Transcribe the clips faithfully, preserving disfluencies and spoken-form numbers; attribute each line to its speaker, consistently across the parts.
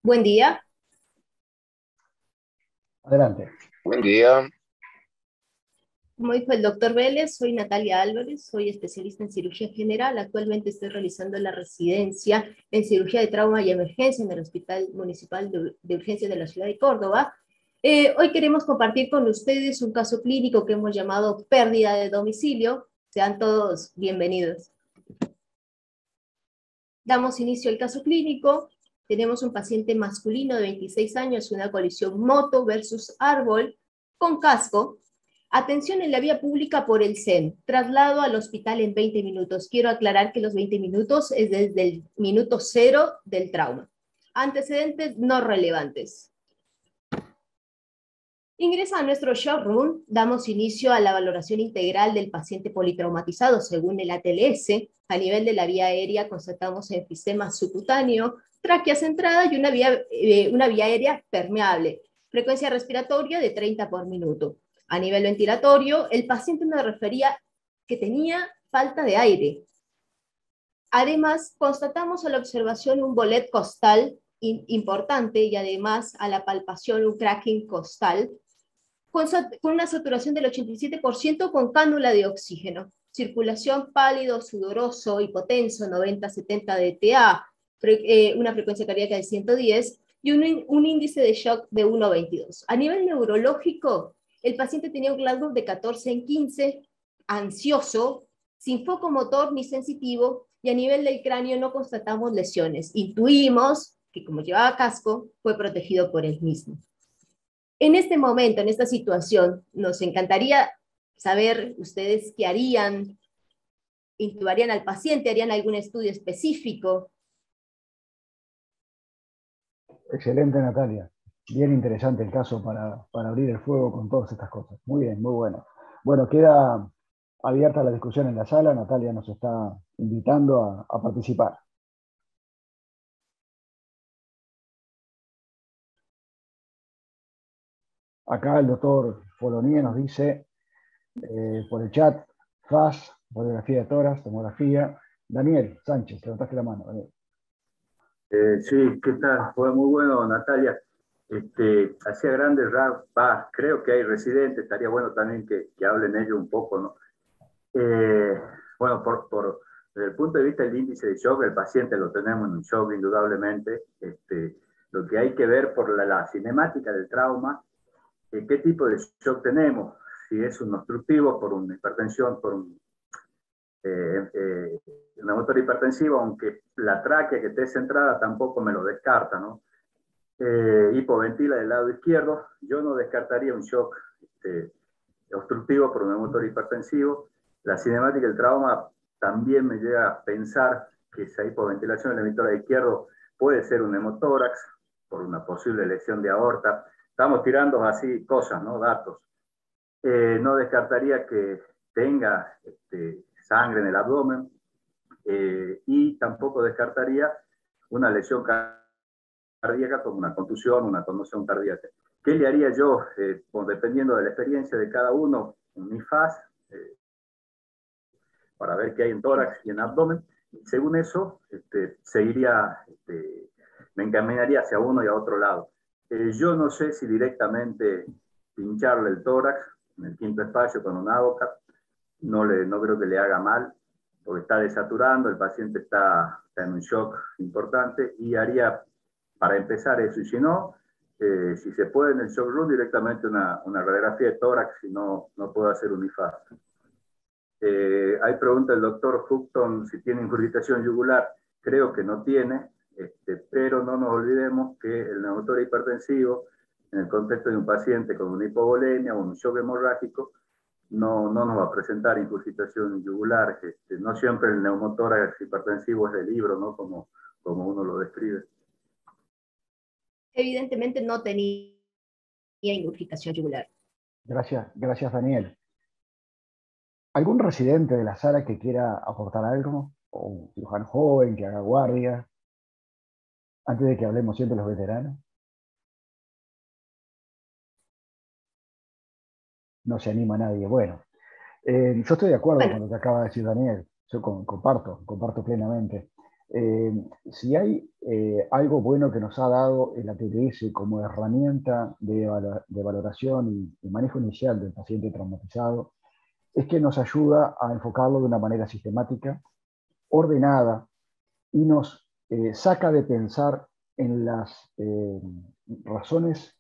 Speaker 1: Buen día.
Speaker 2: Adelante.
Speaker 3: Buen día.
Speaker 1: Como dijo el doctor Vélez, soy Natalia Álvarez, soy especialista en cirugía general. Actualmente estoy realizando la residencia en cirugía de trauma y emergencia en el Hospital Municipal de, de Urgencias de la ciudad de Córdoba. Eh, hoy queremos compartir con ustedes un caso clínico que hemos llamado pérdida de domicilio. Sean todos bienvenidos. Damos inicio al caso clínico. Tenemos un paciente masculino de veintiséis años, una colisión moto versus árbol con casco. Atención en la vía pública por el C E N. Traslado al hospital en veinte minutos. Quiero aclarar que los veinte minutos es desde el minuto cero del trauma. Antecedentes no relevantes. Ingresa a nuestro showroom, damos inicio a la valoración integral del paciente politraumatizado según el A T L S. A nivel de la vía aérea constatamos enfisema subcutáneo, tráquea centrada y una vía, eh, una vía aérea permeable. Frecuencia respiratoria de treinta por minuto. A nivel ventilatorio, el paciente nos refería que tenía falta de aire. Además, constatamos a la observación un bolet costal importante y además a la palpación un cracking costal con, con una saturación del ochenta y siete por ciento con cánula de oxígeno. Circulación pálido, sudoroso, hipotenso, noventa a setenta de T A, fre eh, una frecuencia cardíaca de ciento diez y un, un índice de shock de uno coma veintidós. A nivel neurológico, el paciente tenía un Glasgow de catorce en quince, ansioso, sin foco motor ni sensitivo, y a nivel del cráneo no constatamos lesiones. Intuimos que como llevaba casco, fue protegido por él mismo. En este momento, en esta situación, nos encantaría saber ustedes qué harían, intubarían al paciente, harían algún estudio específico.
Speaker 2: Excelente, Natalia. Bien interesante el caso para, para abrir el fuego con todas estas cosas. Muy bien, muy bueno. Bueno, queda abierta la discusión en la sala. Natalia nos está invitando a, a participar. Acá el doctor Folonier nos dice eh, por el chat, F A S, radiografía de tórax, tomografía. Daniel Sánchez, levantaste la mano. Daniel.
Speaker 4: Eh, sí, ¿qué tal? Fue muy bueno, Natalia. Este, hacía grandes rasgos, creo que hay residentes, estaría bueno también que, que hablen ellos un poco, ¿no? Eh, bueno, por, por, desde el punto de vista del índice de shock, el paciente lo tenemos en un shock indudablemente. Este, lo que hay que ver por la, la cinemática del trauma, eh, qué tipo de shock tenemos, si es un obstructivo por una hipertensión, por un Eh, eh, una motor hipertensiva, aunque la tráquea que esté centrada tampoco me lo descarta, ¿no? Eh, hipoventila del lado izquierdo, yo no descartaría un shock este, obstructivo por un motor hipertensivo. La cinemática del trauma también me llega a pensar que esa hipoventilación del emisor izquierdo puede ser un hemotórax por una posible lesión de aorta. Estamos tirando así cosas, ¿no? Datos. Eh, no descartaría que tenga este, sangre en el abdomen eh, y tampoco descartaría una lesión cardíaca como una contusión, una conmoción cardíaca. ¿Qué le haría yo? Eh, pues, dependiendo de la experiencia de cada uno, un I F A S, eh, para ver qué hay en tórax y en abdomen. Y según eso, este, seguiría, este, me encaminaría hacia uno y a otro lado. Eh, yo no sé si directamente pincharle el tórax en el quinto espacio con una boca, no, le, no creo que le haga mal, porque está desaturando, el paciente está, está en un shock importante, y haría, para empezar eso, y si no, eh, si se puede en el shock room, directamente una, una radiografía de tórax, si no, no puedo hacer un I F A S. Eh, hay pregunta del doctor Houghton si tiene ingurgitación yugular. Creo que no tiene, este, pero no nos olvidemos que el neumotor hipertensivo, en el contexto de un paciente con una hipovolemia o un shock hemorrágico, no, no nos va a presentar ingurgitación yugular. Este, no siempre el neumotórax hipertensivo es de libro, ¿no? Como, como uno lo describe.
Speaker 1: Evidentemente no tenía ingurgitación yugular.
Speaker 2: Gracias, gracias, Daniel. ¿Algún residente de la sala que quiera aportar algo? ¿O un cirujano joven que haga guardia? Antes de que hablemos siempre de los veteranos. No se anima nadie. Bueno, eh, yo estoy de acuerdo
Speaker 1: Bueno,
Speaker 2: con lo que acaba de decir Daniel. Yo con, comparto, comparto plenamente. Eh, si hay eh, algo bueno que nos ha dado el A T L S como herramienta de, de valoración y, y manejo inicial del paciente traumatizado, es que nos ayuda a enfocarlo de una manera sistemática, ordenada, y nos eh, saca de pensar en las eh, razones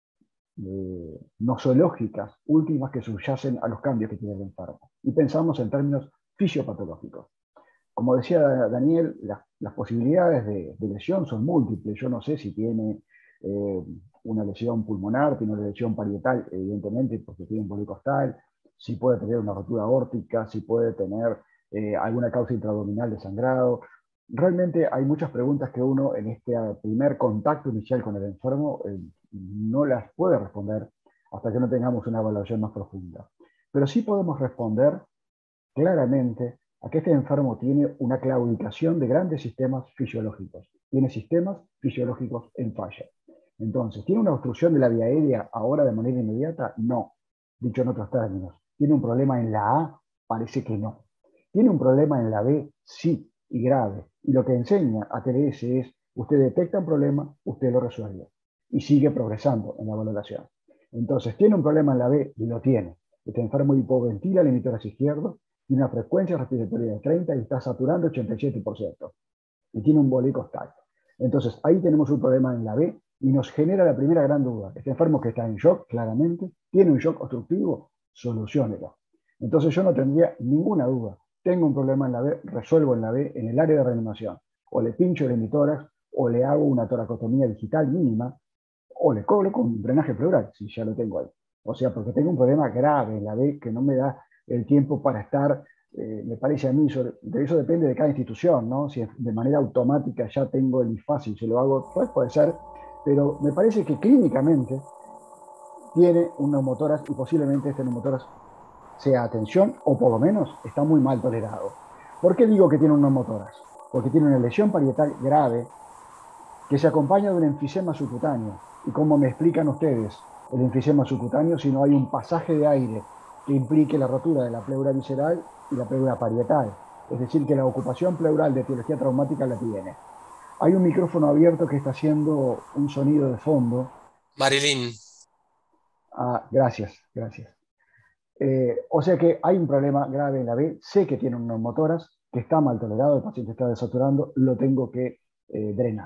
Speaker 2: eh, nosológicas últimas que subyacen a los cambios que tiene el enfermo. Y pensamos en términos fisiopatológicos. Como decía Daniel, la, las posibilidades de, de lesión son múltiples. Yo no sé si tiene eh, una lesión pulmonar, tiene una lesión parietal, evidentemente, porque tiene un policostal, si puede tener una rotura aórtica, si puede tener eh, alguna causa intraabdominal de sangrado. Realmente hay muchas preguntas que uno en este primer contacto inicial con el enfermo eh, no las puede responder hasta que no tengamos una evaluación más profunda. Pero sí podemos responder claramente a que este enfermo tiene una claudicación de grandes sistemas fisiológicos. Tiene sistemas fisiológicos en falla. Entonces, ¿tiene una obstrucción de la vía aérea ahora de manera inmediata? No. Dicho en otros términos, ¿tiene un problema en la A? Parece que no. ¿Tiene un problema en la B? Sí, y grave. Y lo que enseña A T L S es, usted detecta un problema, usted lo resuelve. Y sigue progresando en la valoración. Entonces, ¿tiene un problema en la B? Y lo tiene. Este enfermo hipoventila el emitórax izquierdo, tiene una frecuencia respiratoria de treinta y está saturando ochenta y siete por ciento. Y tiene un policostal. Entonces, ahí tenemos un problema en la B y nos genera la primera gran duda. Este enfermo que está en shock, claramente, tiene un shock obstructivo, soluciónelo. Entonces yo no tendría ninguna duda. Tengo un problema en la B, resuelvo en la B, en el área de reanimación. O le pincho el emitórax, o le hago una toracotomía digital mínima, o le coloco un drenaje pleural, si ya lo tengo ahí. O sea, porque tengo un problema grave en la B que no me da el tiempo para estar, eh, me parece a mí, sobre, de eso depende de cada institución, ¿no? Si de manera automática ya tengo el I F A S y se lo hago, pues puede ser, pero me parece que clínicamente tiene un neumotórax y posiblemente este neumotórax sea atención o por lo menos está muy mal tolerado. ¿Por qué digo que tiene un neumotórax? Porque tiene una lesión parietal grave que se acompaña de un enfisema subcutáneo. Y como me explican ustedes, el enfisema subcutáneo si no hay un pasaje de aire que implique la rotura de la pleura visceral y la pleura parietal. Es decir, que la ocupación pleural de etiología traumática la tiene. Hay un micrófono abierto que está haciendo un sonido de fondo.
Speaker 3: Marilyn.
Speaker 2: Ah, gracias, gracias. Eh, o sea que hay un problema grave en la B, sé que tiene un neumotórax, que está mal tolerado, el paciente está desaturando, lo tengo que eh, drenar.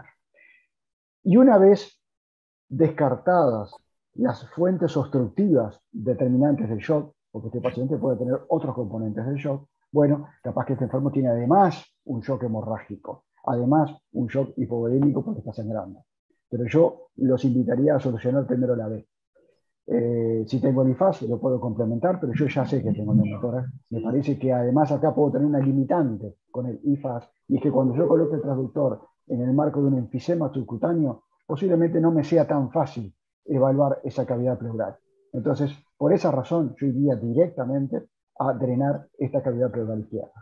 Speaker 2: Y una vez descartadas las fuentes obstructivas determinantes del shock, porque este paciente puede tener otros componentes del shock, bueno, capaz que este enfermo tiene además un shock hemorrágico, además un shock hipovolémico porque está sangrando. Pero yo los invitaría a solucionar primero la B. Eh, si tengo el I F A S lo puedo complementar, pero yo ya sé que tengo el neumotórax. Me parece que además acá puedo tener una limitante con el I F A S, y es que cuando yo coloque el transductor en el marco de un enfisema subcutáneo, posiblemente no me sea tan fácil evaluar esa cavidad pleural. Entonces, por esa razón, yo iría directamente a drenar esta cavidad pleural izquierda.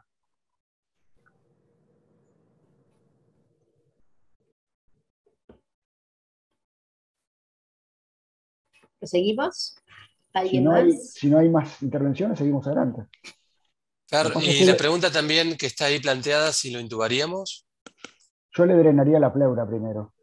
Speaker 1: ¿Seguimos?
Speaker 2: Si
Speaker 1: ¿Alguien
Speaker 2: no hay,
Speaker 1: más?
Speaker 2: si no hay más intervenciones, seguimos adelante.
Speaker 3: Fer, y
Speaker 2: que
Speaker 3: la
Speaker 2: le,
Speaker 3: pregunta también que está ahí planteada, si lo intubaríamos.
Speaker 2: Yo le drenaría la pleura primero.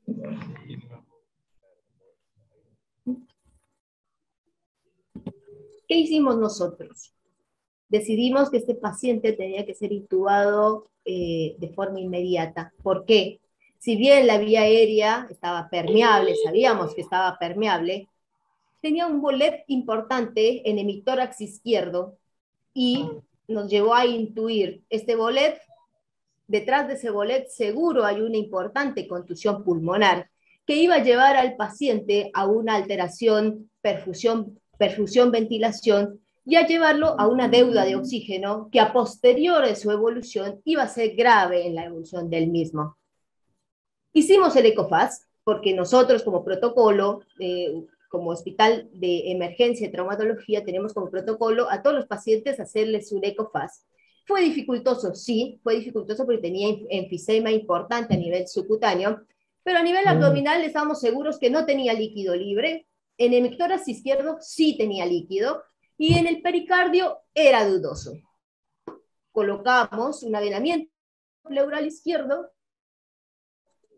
Speaker 1: ¿Qué hicimos nosotros? Decidimos que este paciente tenía que ser intubado eh, de forma inmediata. ¿Por qué? Si bien la vía aérea estaba permeable, sabíamos que estaba permeable, tenía un bolet importante en hemitórax izquierdo y nos llevó a intuir este bolet. Detrás de ese bolet seguro hay una importante contusión pulmonar que iba a llevar al paciente a una alteración perfusión, perfusión ventilación y a llevarlo a una deuda de oxígeno que a posterior de su evolución iba a ser grave en la evolución del mismo. Hicimos el ECOFAS porque nosotros como protocolo, eh, como hospital de emergencia y traumatología, tenemos como protocolo a todos los pacientes hacerles un ECOFAS. Fue dificultoso, sí, fue dificultoso porque tenía enfisema importante a nivel subcutáneo, pero a nivel abdominal estábamos seguros que no tenía líquido libre. En el hemitórax izquierdo sí tenía líquido y en el pericardio era dudoso. Colocamos un adenamiento pleural izquierdo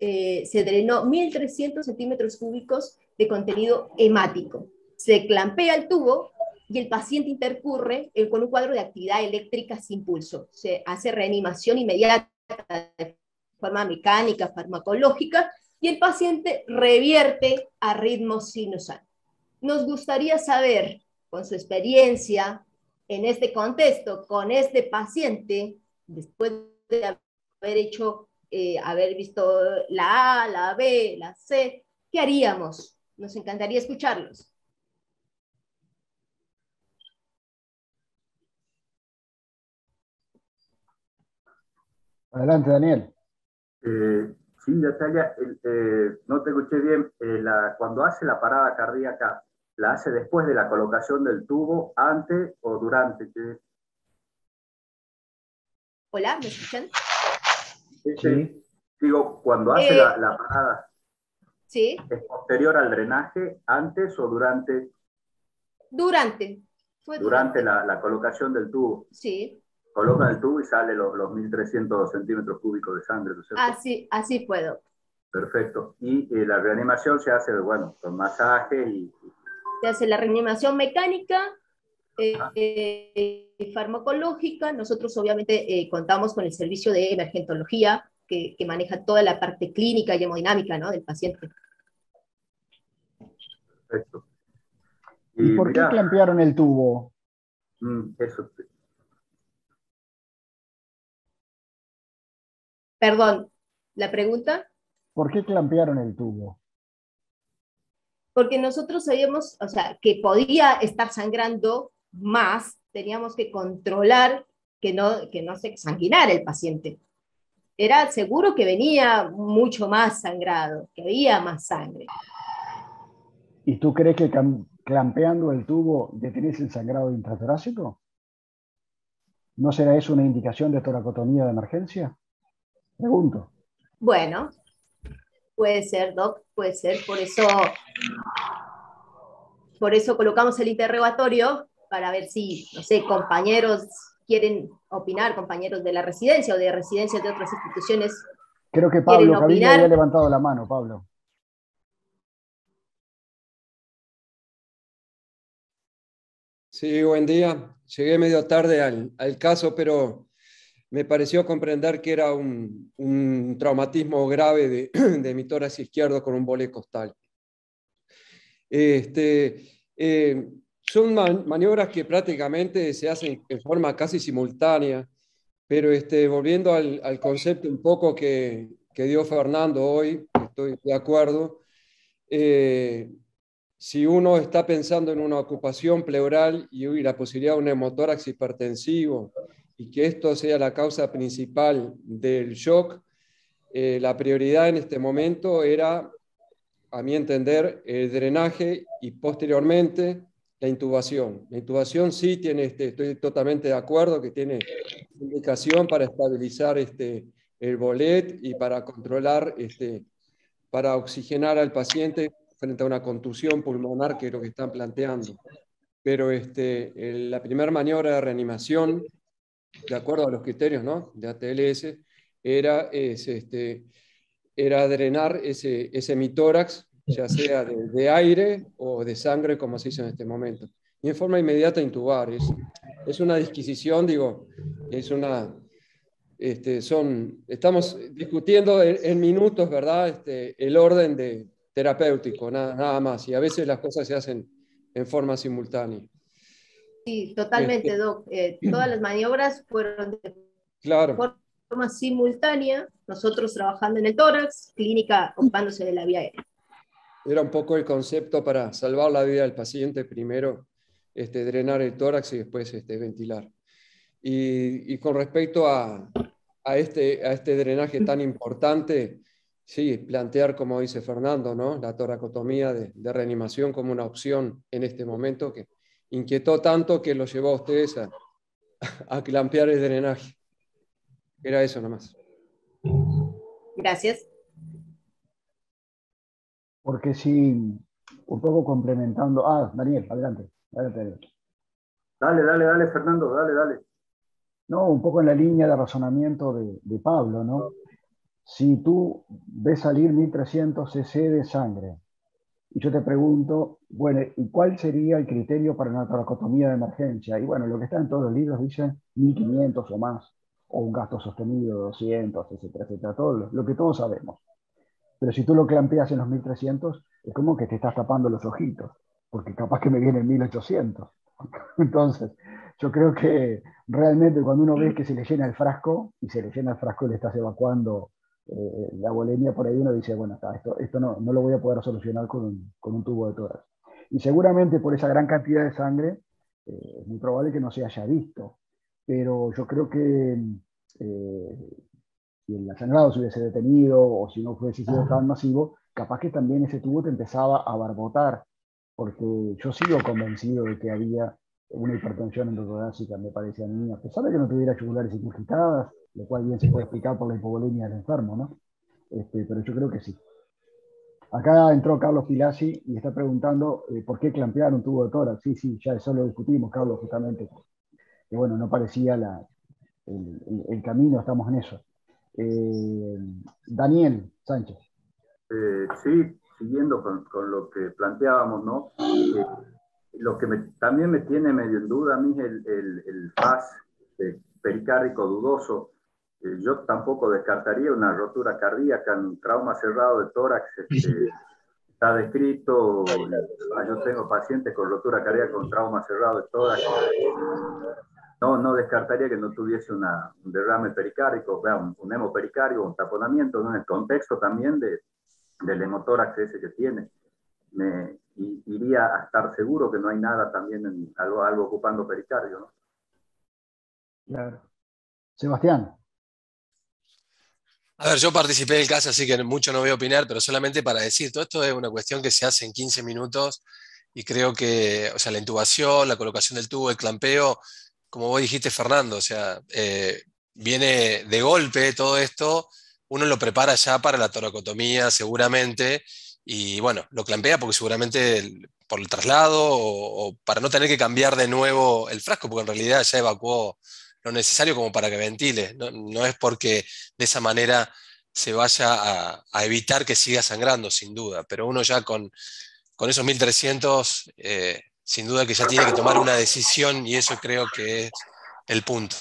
Speaker 1: eh, se drenó mil trescientos centímetros cúbicos de contenido hemático. Se clampea el tubo y el paciente intercurre eh, con un cuadro de actividad eléctrica sin pulso. Se hace reanimación inmediata de forma mecánica, farmacológica, y el paciente revierte a ritmo sinusal. Nos gustaría saber, con su experiencia en este contexto, con este paciente, después de haber hecho, eh, haber visto la A, la B, la C, ¿qué haríamos? Nos encantaría escucharlos.
Speaker 2: Adelante, Daniel.
Speaker 4: Eh, sí, Natalia, eh, eh, no te escuché bien. Eh, la, cuando hace la parada cardíaca, ¿la hace después de la colocación del tubo, antes o durante? ¿Qué?
Speaker 1: Hola, ¿me escuchan?
Speaker 4: Sí,
Speaker 2: Sí.
Speaker 4: sí. Digo, cuando hace
Speaker 1: Eh,
Speaker 4: la, la parada,
Speaker 1: sí,
Speaker 4: ¿es posterior al drenaje, antes o durante,
Speaker 1: durante, fue
Speaker 4: durante
Speaker 1: durante,
Speaker 4: la, la colocación del tubo?
Speaker 1: sí,
Speaker 4: Coloca el tubo y sale los, los mil trescientos centímetros cúbicos de sangre, ¿no es cierto?
Speaker 1: así, así puedo.
Speaker 4: Perfecto. Y eh, la reanimación se hace, bueno, con masaje y...
Speaker 1: Se hace la reanimación mecánica, eh,
Speaker 4: Ah,
Speaker 1: eh, farmacológica. Nosotros obviamente eh, contamos con el servicio de emergentología que, que maneja toda la parte clínica y hemodinámica, ¿no?, del paciente.
Speaker 4: perfecto. Y
Speaker 2: ¿Y por qué
Speaker 4: mirá,
Speaker 2: clampearon el tubo?
Speaker 4: mm, eso,
Speaker 1: Perdón, la pregunta,
Speaker 2: ¿Por qué clampearon el tubo?
Speaker 1: porque nosotros sabíamos, o sea, que podía estar sangrando más, teníamos que controlar que no, que no se exsanguinara el paciente. Era seguro que venía mucho más sangrado, que había más sangre.
Speaker 2: ¿Y tú crees que clampeando el tubo detenés el sangrado intratorácico? ¿No será eso una indicación de toracotomía de emergencia? Pregunto.
Speaker 1: Bueno, puede ser, Doc, puede ser, por eso, por eso colocamos el interrogatorio para ver si, no sé, compañeros quieren opinar, compañeros de la residencia o de residencias de otras instituciones
Speaker 2: Creo que
Speaker 1: quieren
Speaker 2: Pablo Caviglia había
Speaker 1: opinar.
Speaker 2: levantado la mano, Pablo.
Speaker 5: Sí, buen día. Llegué medio tarde al, al caso, pero me pareció comprender que era un, un traumatismo grave de, de mi tórax izquierdo con un vóleo costal. Este, eh, son man, maniobras que prácticamente se hacen en forma casi simultánea, pero este, volviendo al, al concepto un poco que, que dio Fernando hoy, estoy de acuerdo. Eh, Si uno está pensando en una ocupación pleural y la posibilidad de un hemotórax hipertensivo y que esto sea la causa principal del shock, eh, la prioridad en este momento era, a mi entender, el drenaje y posteriormente la intubación. La intubación sí tiene, este, estoy totalmente de acuerdo, que tiene indicación para estabilizar este, el bolet y para controlar, este, para oxigenar al paciente frente a una contusión pulmonar, que es lo que están planteando. Pero este, el, la primera maniobra de reanimación, de acuerdo a los criterios, ¿no?, de A T L S, era, es, este, era drenar ese, ese mitórax, ya sea de, de aire o de sangre, como se hizo en este momento. Y en forma inmediata intubar. Es, es una disquisición, digo, es una... Este, son, estamos discutiendo en, en minutos, ¿verdad?, este, el orden de, terapéutico, nada, nada más. Y a veces las cosas se hacen en forma simultánea.
Speaker 1: Sí,
Speaker 5: Este,
Speaker 1: totalmente, Doc. Eh, todas las maniobras fueron de
Speaker 5: claro,
Speaker 1: forma simultánea, nosotros trabajando en el tórax, clínica ocupándose de la vía aérea.
Speaker 5: era un poco el concepto para salvar la vida del paciente, primero este, drenar el tórax y después este, ventilar. Y, y con respecto a, a, este, a este drenaje tan importante, sí, plantear, como dice Fernando, ¿no?, la toracotomía de, de reanimación como una opción en este momento que inquietó tanto que lo llevó a ustedes a, a clampear el drenaje. Era eso nomás.
Speaker 1: Gracias.
Speaker 2: Porque si, un poco complementando. Ah, Daniel, adelante. adelante, Daniel.
Speaker 4: Dale, dale, dale, Fernando, dale, dale.
Speaker 2: No, un poco en la línea de razonamiento de, de Pablo, ¿no? si tú ves salir mil trescientos cc de sangre, y yo te pregunto, bueno, ¿y cuál sería el criterio para una toracotomía de emergencia? Y bueno, lo que está en todos los libros dicen mil quinientos o más, o un gasto sostenido de doscientos, etcétera, etcétera, todo lo, lo que todos sabemos. Pero si tú lo clampeas en los mil trescientos, es como que te estás tapando los ojitos, porque capaz que me viene mil ochocientos. Entonces, yo creo que realmente cuando uno ve que se le llena el frasco, y se le llena el frasco y le estás evacuando eh, la bolemia por ahí, uno dice, bueno, está, esto, esto no, no lo voy a poder solucionar con un, con un tubo de tórax. Y seguramente por esa gran cantidad de sangre, eh, es muy probable que no se haya visto. Pero yo creo que eh, si el sangrado se hubiese detenido o si no fuese sido tan masivo, capaz que también ese tubo te empezaba a barbotar, porque yo sigo convencido de que había una hipertensión endotorácica, me parece a mí, a pesar de que no tuviera yugulares incurgitadas, lo cual bien se puede explicar por la hipovolemia del enfermo, ¿no? Este, pero yo creo que sí. Acá entró Carlos Pilasi y está preguntando eh, por qué clampear un tubo de tórax. Sí, sí, ya eso lo discutimos, Carlos, justamente. Que bueno, no parecía la, el, el, el camino, estamos en eso. Eh, Daniel Sánchez.
Speaker 4: Eh, sí, siguiendo con, con lo que planteábamos, ¿no? Eh, lo que me, también me tiene medio en duda a mí es el, el, el F A S eh, pericárdico dudoso. Eh, yo tampoco descartaría una rotura cardíaca en un trauma cerrado de tórax. Este, está descrito, ah, yo tengo pacientes con rotura cardíaca con trauma cerrado de tórax. No, no descartaría que no tuviese una, un derrame pericárdico, un, un hemopericardio, un taponamiento, ¿no? En el contexto también de, del hemotórax ese que tiene. Me y, iría a estar seguro que no hay nada también, en, algo, algo ocupando pericardio, ¿no?
Speaker 2: Claro. Sebastián.
Speaker 3: A ver, yo participé del caso, así que mucho no voy a opinar, pero solamente para decir, todo esto es una cuestión que se hace en quince minutos y creo que, o sea, la intubación, la colocación del tubo, el clampeo, como vos dijiste, Fernando, o sea, eh, viene de golpe todo esto, uno lo prepara ya para la toracotomía seguramente, y bueno, lo clampea porque seguramente el- por el traslado o, o para no tener que cambiar de nuevo el frasco, porque en realidad ya evacuó lo necesario como para que ventile, no, no es porque de esa manera se vaya a, a evitar que siga sangrando, sin duda, pero uno ya con, con esos mil trescientos, eh, sin duda que ya tiene que tomar una decisión y eso creo que es el punto.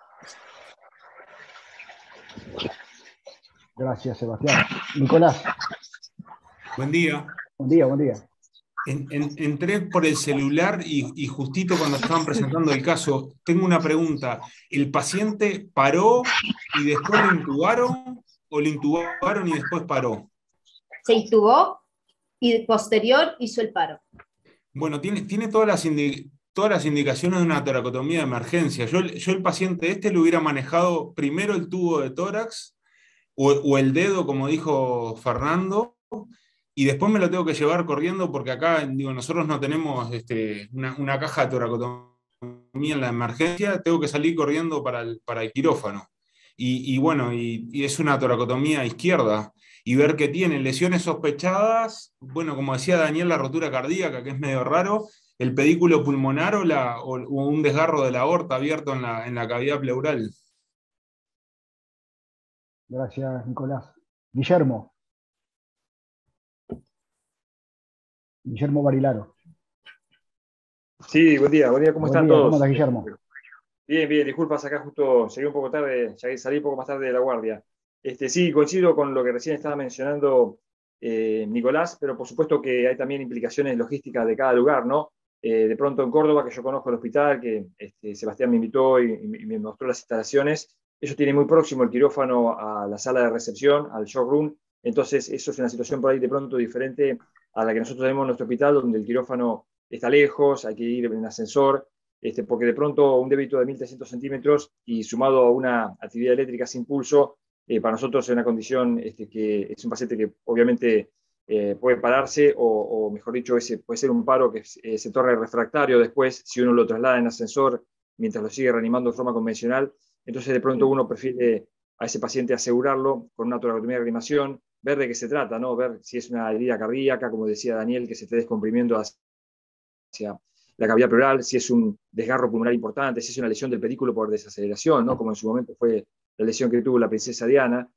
Speaker 2: Gracias, Sebastián. Nicolás.
Speaker 6: Buen día.
Speaker 2: Buen día, buen día.
Speaker 6: En, en, entré por el celular y, y justito cuando estaban presentando el caso, tengo una pregunta. ¿El paciente paró y después lo intubaron o lo intubaron y después paró?
Speaker 1: Se intubó y posterior hizo el paro.
Speaker 6: Bueno, tiene, tiene todas, las indi- todas las indicaciones de una toracotomía de emergencia. Yo, yo el paciente este le hubiera manejado primero el tubo de tórax o, o el dedo, como dijo Fernando, y después me lo tengo que llevar corriendo porque acá, digo, nosotros no tenemos este, una, una caja de toracotomía en la emergencia, tengo que salir corriendo para el, para el quirófano. Y, y bueno, y, y es una toracotomía izquierda. Y ver que tiene lesiones sospechadas, bueno, como decía Daniel, la rotura cardíaca, que es medio raro, el pedículo pulmonar o, la, o, o un desgarro de la aorta abierto en la, en la cavidad pleural.
Speaker 2: Gracias, Nicolás. Guillermo. Guillermo Barilaro.
Speaker 7: Sí, buen día, buen día, ¿cómo
Speaker 2: Buen
Speaker 7: están
Speaker 2: día,
Speaker 7: todos?
Speaker 2: ¿cómo estás, Guillermo?
Speaker 7: Bien, bien, disculpas, acá justo llegué un poco tarde, ya salí un poco más tarde de la guardia. Este, sí, coincido con lo que recién estaba mencionando eh, Nicolás, pero por supuesto que hay también implicaciones logísticas de cada lugar, ¿no? Eh, de pronto en Córdoba, que yo conozco el hospital, que este, Sebastián me invitó y, y me mostró las instalaciones, ellos tienen muy próximo el quirófano a la sala de recepción, al shock room, entonces eso es una situación por ahí de pronto diferente a la que nosotros tenemos en nuestro hospital, donde el quirófano está lejos, hay que ir en ascensor, este, porque de pronto un débito de mil trescientos centímetros y sumado a una actividad eléctrica sin pulso, eh, para nosotros es una condición este, que es un paciente que obviamente eh, puede pararse o, o, mejor dicho, ese puede ser un paro que eh, se torna refractario después si uno lo traslada en ascensor mientras lo sigue reanimando de forma convencional. Entonces de pronto uno prefiere a ese paciente asegurarlo con una toracotomía de reanimación, ver de qué se trata, ¿no? Ver si es una herida cardíaca, como decía Daniel, que se esté descomprimiendo hacia la cavidad pleural, si es un desgarro pulmonar importante, si es una lesión del pedículo por desaceleración, ¿no? Como en su momento fue la lesión que tuvo la princesa Diana.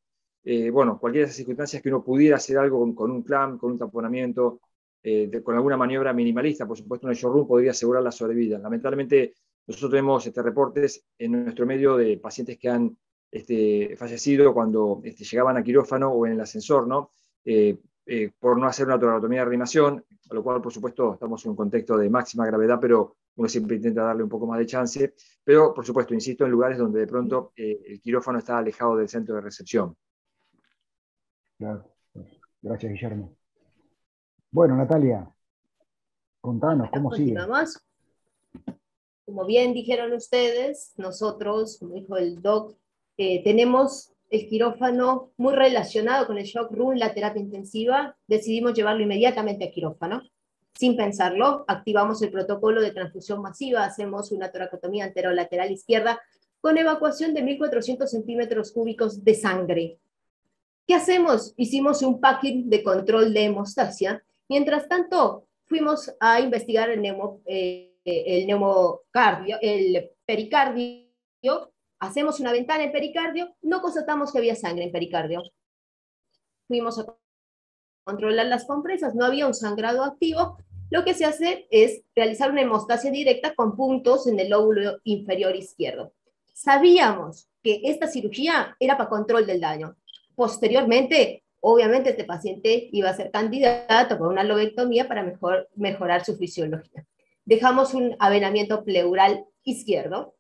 Speaker 7: eh, bueno, cualquiera de esas circunstancias que uno pudiera hacer algo con, con un clamp, con un taponamiento, eh, de, con alguna maniobra minimalista, por supuesto, en el showroom podría asegurar la sobrevida. Lamentablemente, nosotros tenemos este, reportes en nuestro medio de pacientes que han este, fallecido cuando este, llegaban a quirófano o en el ascensor, ¿no? Eh, eh, por no hacer una toracotomía de reanimación, a lo cual, por supuesto, estamos en un contexto de máxima gravedad, pero uno siempre intenta darle un poco más de chance. Pero, por supuesto, insisto, en lugares donde de pronto eh, el quirófano está alejado del centro de recepción.
Speaker 2: Claro. Gracias, Guillermo. Bueno, Natalia, contanos, ¿cómo sigue?
Speaker 1: Continuamos. Como bien dijeron ustedes, nosotros, como dijo el doc, eh, tenemos el quirófano muy relacionado con el shock room, la terapia intensiva. Decidimos llevarlo inmediatamente a quirófano. Sin pensarlo, activamos el protocolo de transfusión masiva, hacemos una toracotomía anterolateral izquierda con evacuación de mil cuatrocientos centímetros cúbicos de sangre. ¿Qué hacemos? Hicimos un packing de control de hemostasia. Mientras tanto, fuimos a investigar el, neumo, eh, el neumocardio, el pericardio. Hacemos una ventana en pericardio, no constatamos que había sangre en pericardio. Fuimos a controlar las compresas, no había un sangrado activo. Lo que se hace es realizar una hemostasia directa con puntos en el lóbulo inferior izquierdo. Sabíamos que esta cirugía era para control del daño. Posteriormente, obviamente, este paciente iba a ser candidato por una lobectomía para mejor, mejorar su fisiología. Dejamos un avenamiento pleural izquierdo.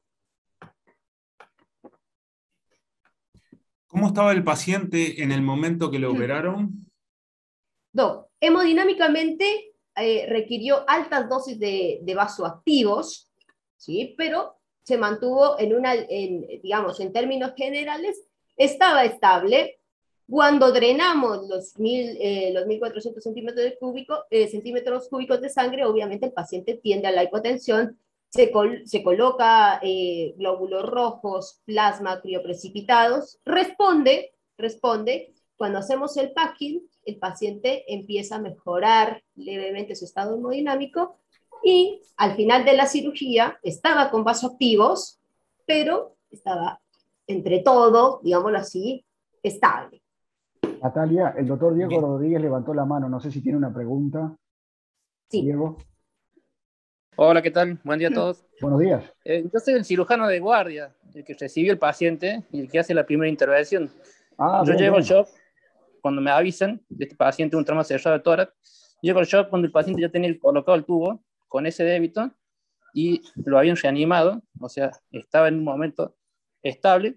Speaker 6: ¿Cómo estaba el paciente en el momento que lo operaron?
Speaker 1: No, hemodinámicamente eh, requirió altas dosis de, de vasoactivos, ¿sí? Pero se mantuvo en una, en, digamos, en términos generales, estaba estable. Cuando drenamos los, mil, eh, los mil cuatrocientos centímetros, de cúbico, eh, centímetros cúbicos de sangre, obviamente el paciente tiende a la hipotensión, se, col se coloca eh, glóbulos rojos, plasma, crioprecipitados, responde, responde, cuando hacemos el packing, el paciente empieza a mejorar levemente su estado hemodinámico y al final de la cirugía estaba con vasoactivos, pero estaba entre todo, digámoslo así, estable.
Speaker 2: Natalia, el doctor Diego Rodríguez levantó la mano, no sé si tiene una pregunta.
Speaker 1: Sí.
Speaker 2: Diego.
Speaker 8: Hola, ¿qué tal? Buen día a todos.
Speaker 2: Buenos días.
Speaker 8: Eh, yo soy el cirujano de guardia, el que recibió el paciente y el que hace la primera intervención.
Speaker 2: Ah,
Speaker 8: yo
Speaker 2: bien,
Speaker 8: llego
Speaker 2: bien.
Speaker 8: al shock cuando me avisan de este paciente un trauma cerrado de tórax. Llego al shock cuando el paciente ya tenía colocado el tubo con ese débito y lo habían reanimado, o sea, estaba en un momento estable,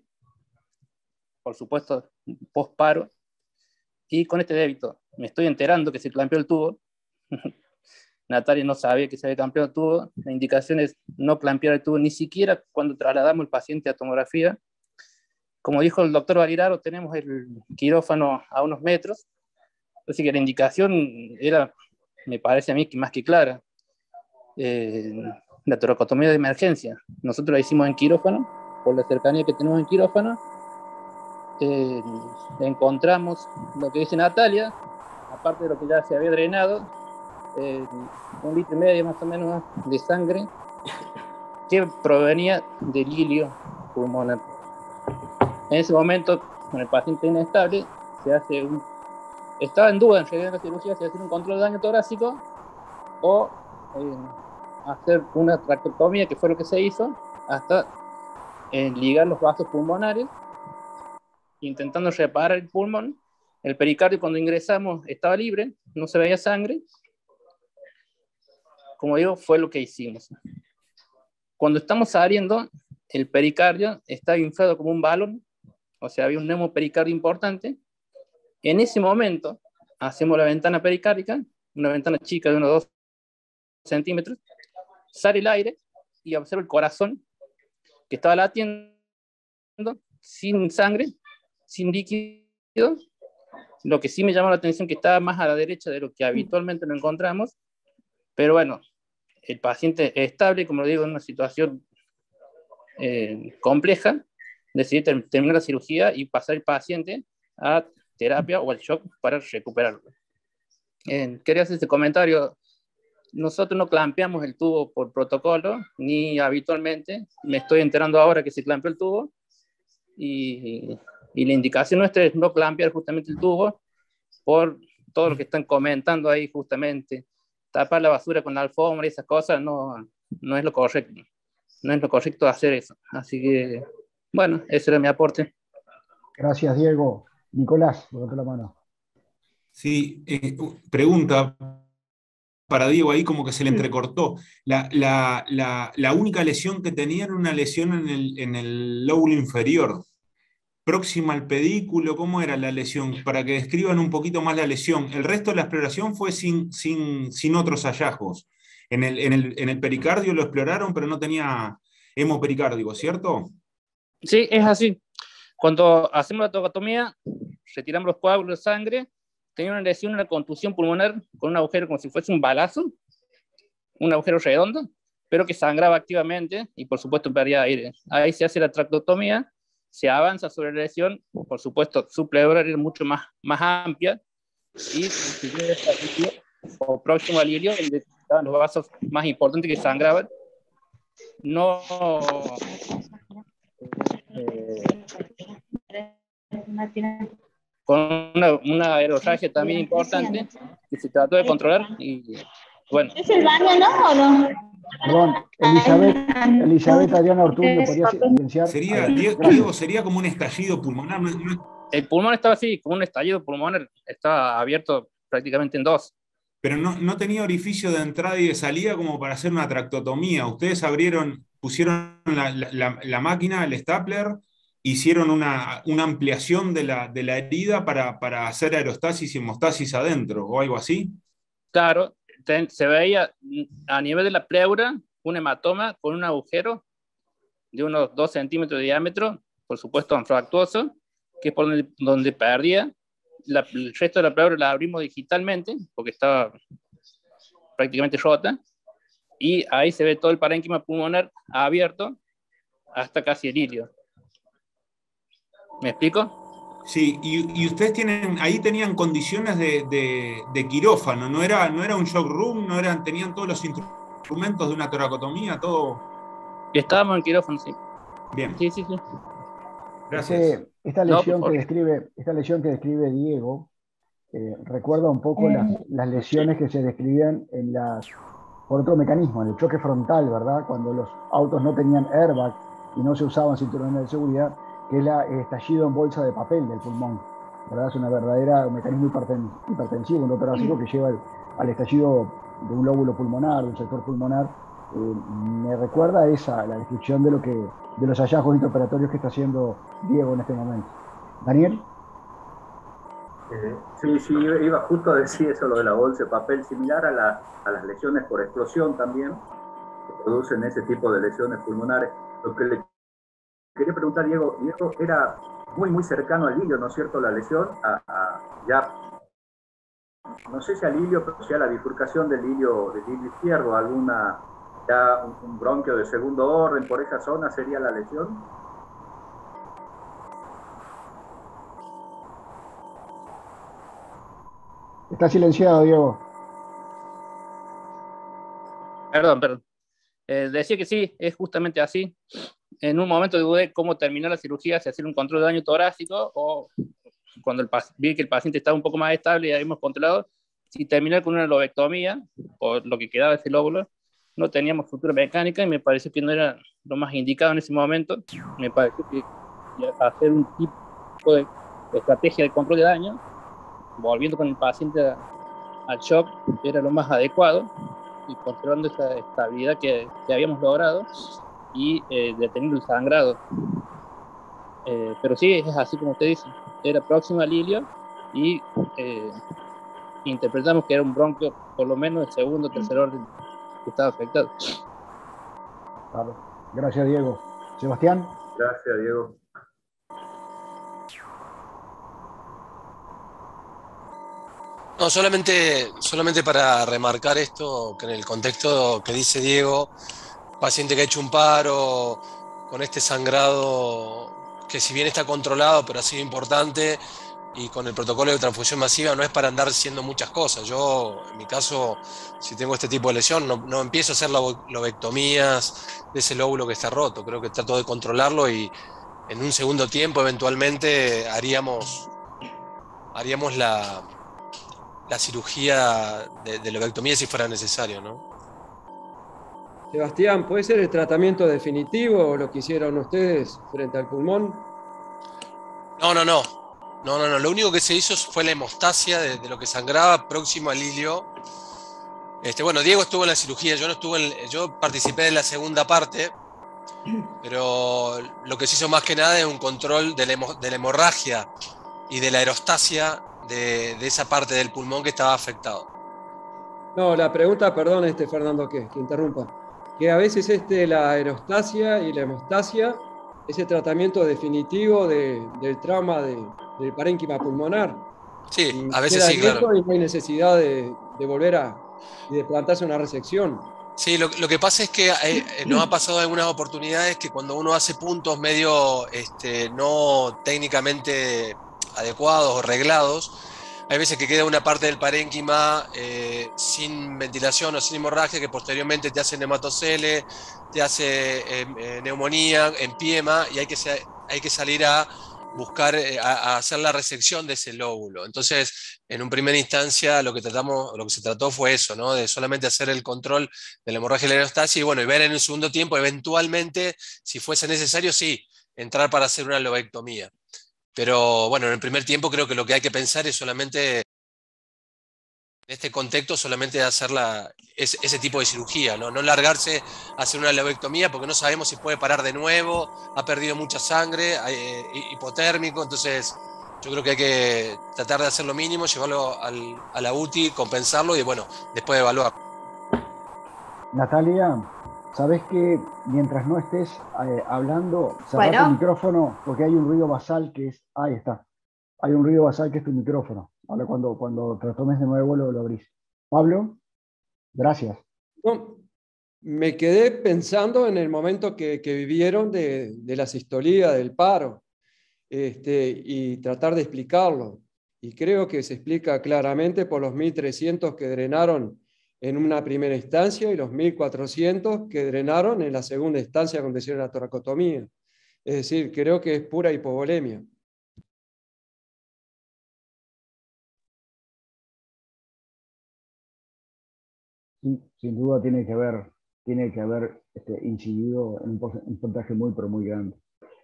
Speaker 8: por supuesto, post-paro, y con este débito me estoy enterando que se clampeó el tubo. Natalia no sabía que se había clampeado el tubo. La indicación es no clampear el tubo, ni siquiera cuando trasladamos el paciente a tomografía. Como dijo el doctor Valiraro, tenemos el quirófano a unos metros, así que la indicación era, me parece a mí, más que clara. Eh, la toracotomía de emergencia. Nosotros la hicimos en quirófano, por la cercanía que tenemos en quirófano. Eh, encontramos lo que dice Natalia, aparte de lo que ya se había drenado, eh, un litro y medio más o menos de sangre que provenía del hilio pulmonar. En ese momento, con el paciente inestable, se hace un, estaba en duda en realidad en la cirugía, se hace un control de daño torácico o eh, hacer una tracectomía, que fue lo que se hizo, hasta eh, ligar los vasos pulmonares, intentando reparar el pulmón. El pericardio, cuando ingresamos, estaba libre, no se veía sangre. Como digo, fue lo que hicimos. Cuando estamos saliendo, el pericardio estaba inflado como un balón, o sea, había un neumopericardio importante. En ese momento, hacemos la ventana pericárdica, una ventana chica de unos dos centímetros, sale el aire y observa el corazón, que estaba latiendo, sin sangre, sin líquido. Lo que sí me llamó la atención que estaba más a la derecha de lo que habitualmente lo encontramos, pero bueno, el paciente estable, como lo digo, en una situación eh, compleja, decidí ter terminar la cirugía y pasar el paciente a terapia o al shock para recuperarlo. Eh, quería hacer este comentario. Nosotros no clampeamos el tubo por protocolo, ni habitualmente. Me estoy enterando ahora que se clampeó el tubo y Y la indicación nuestra es no clampear justamente el tubo por todo lo que están comentando ahí justamente. Tapar la basura con la alfombra y esas cosas no, no es lo correcto. No es lo correcto hacer eso. Así que, bueno, ese era mi aporte.
Speaker 2: Gracias, Diego. Nicolás, levantó la mano.
Speaker 6: Sí, eh, pregunta para Diego ahí como que se le entrecortó. La, la, la, la única lesión que tenía era una lesión en el, en el lóbulo inferior, próxima al pedículo. ¿Cómo era la lesión? Para que describan un poquito más la lesión. El resto de la exploración fue sin, sin, sin otros hallazgos. En el, en, el, en el pericardio lo exploraron, pero no tenía hemopericardio, ¿cierto?
Speaker 8: Sí, es así. Cuando hacemos la toracotomía, retiramos los coágulos de sangre, tenía una lesión, una contusión pulmonar con un agujero como si fuese un balazo, un agujero redondo, pero que sangraba activamente y por supuesto perdía aire. Ahí se hace la traqueotomía, se avanza sobre la lesión, por supuesto su pleura era mucho más, más amplia y o próximo al ilio, donde estaban los vasos más importantes que sangraban, no... Eh, con una, una aerorragia también importante que se trató de controlar y bueno.
Speaker 9: ¿Es el baño, no? ¿O no?
Speaker 2: Perdón, Elizabeth, Elizabeth Adriana Ortuño, ¿podría silenciar?
Speaker 6: Sería, Diego, sería como un estallido pulmonar.
Speaker 8: El pulmón estaba así, como un estallido pulmonar, estaba abierto prácticamente en dos.
Speaker 6: Pero no, no tenía orificio de entrada y de salida como para hacer una traqueotomía. Ustedes abrieron, pusieron la, la, la máquina, el stapler, hicieron una, una ampliación de la, de la herida para, para hacer aerostasis y hemostasis adentro, o algo así.
Speaker 8: Claro, ten, se veía a nivel de la pleura un hematoma con un agujero de unos dos centímetros de diámetro, por supuesto anfractuoso, que es por donde, donde perdía. La, el resto de la pleura la abrimos digitalmente, porque estaba prácticamente rota, y ahí se ve todo el parénquima pulmonar abierto hasta casi el ilio. ¿Me explico?
Speaker 6: Sí, y, y ustedes tienen, ahí tenían condiciones de, de, de quirófano, no era, no era un shock room, no eran, tenían todos los instrumentos de una toracotomía, todo.
Speaker 8: Estábamos en quirófano, sí.
Speaker 6: Bien.
Speaker 8: Sí, sí, sí.
Speaker 6: Gracias.
Speaker 2: Este, esta, lesión
Speaker 8: no,
Speaker 2: que describe, esta lesión que describe Diego eh, recuerda un poco las, las lesiones que se describían en las, por otro mecanismo, en el choque frontal, ¿verdad? Cuando los autos no tenían airbag y no se usaban cinturones de seguridad, que es la, el estallido en bolsa de papel del pulmón, ¿verdad? Es una verdadera un mecanismo hiperten, hipertensivo, un torácico que lleva al, al estallido de un lóbulo pulmonar, de un sector pulmonar. Eh, me recuerda esa, la descripción de lo que de los hallazgos intraoperatorios que está haciendo Diego en este momento. Daniel.
Speaker 4: Eh, sí, sí, iba justo a decir eso, lo de la bolsa de papel, similar a, la, a las lesiones por explosión también, que producen ese tipo de lesiones pulmonares. Lo que le quería preguntar, Diego, Diego era muy, muy cercano al ilio, ¿no es cierto?, la lesión, a, a ya, no sé si al ilio, pero sí a la bifurcación del ilio, del ilio izquierdo, alguna... ya un, un bronquio de segundo orden por esa zona sería la lesión.
Speaker 2: Está silenciado, Diego.
Speaker 8: Perdón, perdón. Eh, decía que sí, es justamente así. En un momento dudé cómo terminar la cirugía, si hacer un control de daño torácico o cuando el, vi que el paciente estaba un poco más estable y habíamos controlado, si terminar con una lobectomía o lo que quedaba de ese lóbulo. No teníamos sutura mecánica y me pareció que no era lo más indicado en ese momento. Me pareció que hacer un tipo de estrategia de control de daño, volviendo con el paciente al shock, era lo más adecuado y conservando esa estabilidad que, que habíamos logrado y eh, deteniendo el sangrado. Eh, pero sí, es así como usted dice, era próximo al ilio y eh, interpretamos que era un bronquio por lo menos de segundo o tercer orden que estaba afectado.
Speaker 2: Claro. Gracias, Diego. Sebastián.
Speaker 4: Gracias, Diego.
Speaker 3: No, solamente, solamente para remarcar esto, que en el contexto que dice Diego, paciente que ha hecho un paro con este sangrado que si bien está controlado, pero ha sido importante, y con el protocolo de transfusión masiva no es para andar haciendo muchas cosas. Yo, en mi caso, si tengo este tipo de lesión, no, no empiezo a hacer lobectomías de ese lóbulo que está roto. Creo que trato de controlarlo y, en un segundo tiempo eventualmente haríamos, haríamos la, la cirugía de, de lobectomía si fuera necesario, ¿no?
Speaker 5: Sebastián, ¿puede ser el tratamiento definitivo o lo que hicieron ustedes frente al pulmón?
Speaker 3: No, no, no. No, no, no. Lo único que se hizo fue la hemostasia de, de lo que sangraba próximo al ilio. Este, bueno, Diego estuvo en la cirugía, yo no estuve en, yo participé de la segunda parte, pero lo que se hizo más que nada es un control de la, hemo, de la hemorragia y de la aerostasia de, de esa parte del pulmón que estaba afectado.
Speaker 5: No, la pregunta, perdón, este, Fernando, que, que interrumpa, que a veces este, la aerostasia y la hemostasia es el tratamiento definitivo de, del trauma de, del parénquima pulmonar.
Speaker 3: Sí,
Speaker 5: Y
Speaker 3: a veces
Speaker 5: queda
Speaker 3: sí,
Speaker 5: en
Speaker 3: claro.
Speaker 5: eso y no hay necesidad de, de volver a y de plantarse una resección.
Speaker 3: Sí, lo, lo que pasa es que eh, nos ha pasado algunas oportunidades que cuando uno hace puntos medio este, no técnicamente adecuados o reglados, hay veces que queda una parte del parénquima eh, sin ventilación o sin hemorragia que posteriormente te hace neumatoceles, te hace eh, eh, neumonía, empiema y hay que, hay que salir a buscar, eh, a, a hacer la resección de ese lóbulo. Entonces, en un primera instancia, lo que tratamos, lo que se trató fue eso, ¿no? De solamente hacer el control de la hemorragia y la aerostasia y bueno, y ver en un segundo tiempo, eventualmente, si fuese necesario, sí, entrar para hacer una lobectomía. Pero bueno, en el primer tiempo creo que lo que hay que pensar es solamente, en este contexto, solamente hacer la, ese, ese tipo de cirugía, ¿no? No largarse a hacer una lobectomía porque no sabemos si puede parar de nuevo, ha perdido mucha sangre, eh, hipotérmico, entonces yo creo que hay que tratar de hacer lo mínimo, llevarlo al, a la U T I, compensarlo y bueno, después evaluar.
Speaker 2: Natalia, ¿sabés que mientras no estés eh, hablando, cerrá
Speaker 1: Bueno.
Speaker 2: tu micrófono porque hay un ruido basal que es, ahí está, hay un ruido basal que es tu micrófono. Ahora cuando, cuando te retomes de nuevo lo, lo abrís. Pablo, gracias.
Speaker 5: No, me quedé pensando en el momento que, que vivieron de, de la sistolía, del paro, este, y tratar de explicarlo. Y creo que se explica claramente por los mil trescientos que drenaron en una primera instancia y los mil cuatrocientos que drenaron en la segunda instancia cuando hicieron la toracotomía. Es decir, creo que es pura hipovolemia.
Speaker 2: Sí, sin duda tiene que haber, tiene que haber este, incidido en un porcentaje muy, pero muy grande.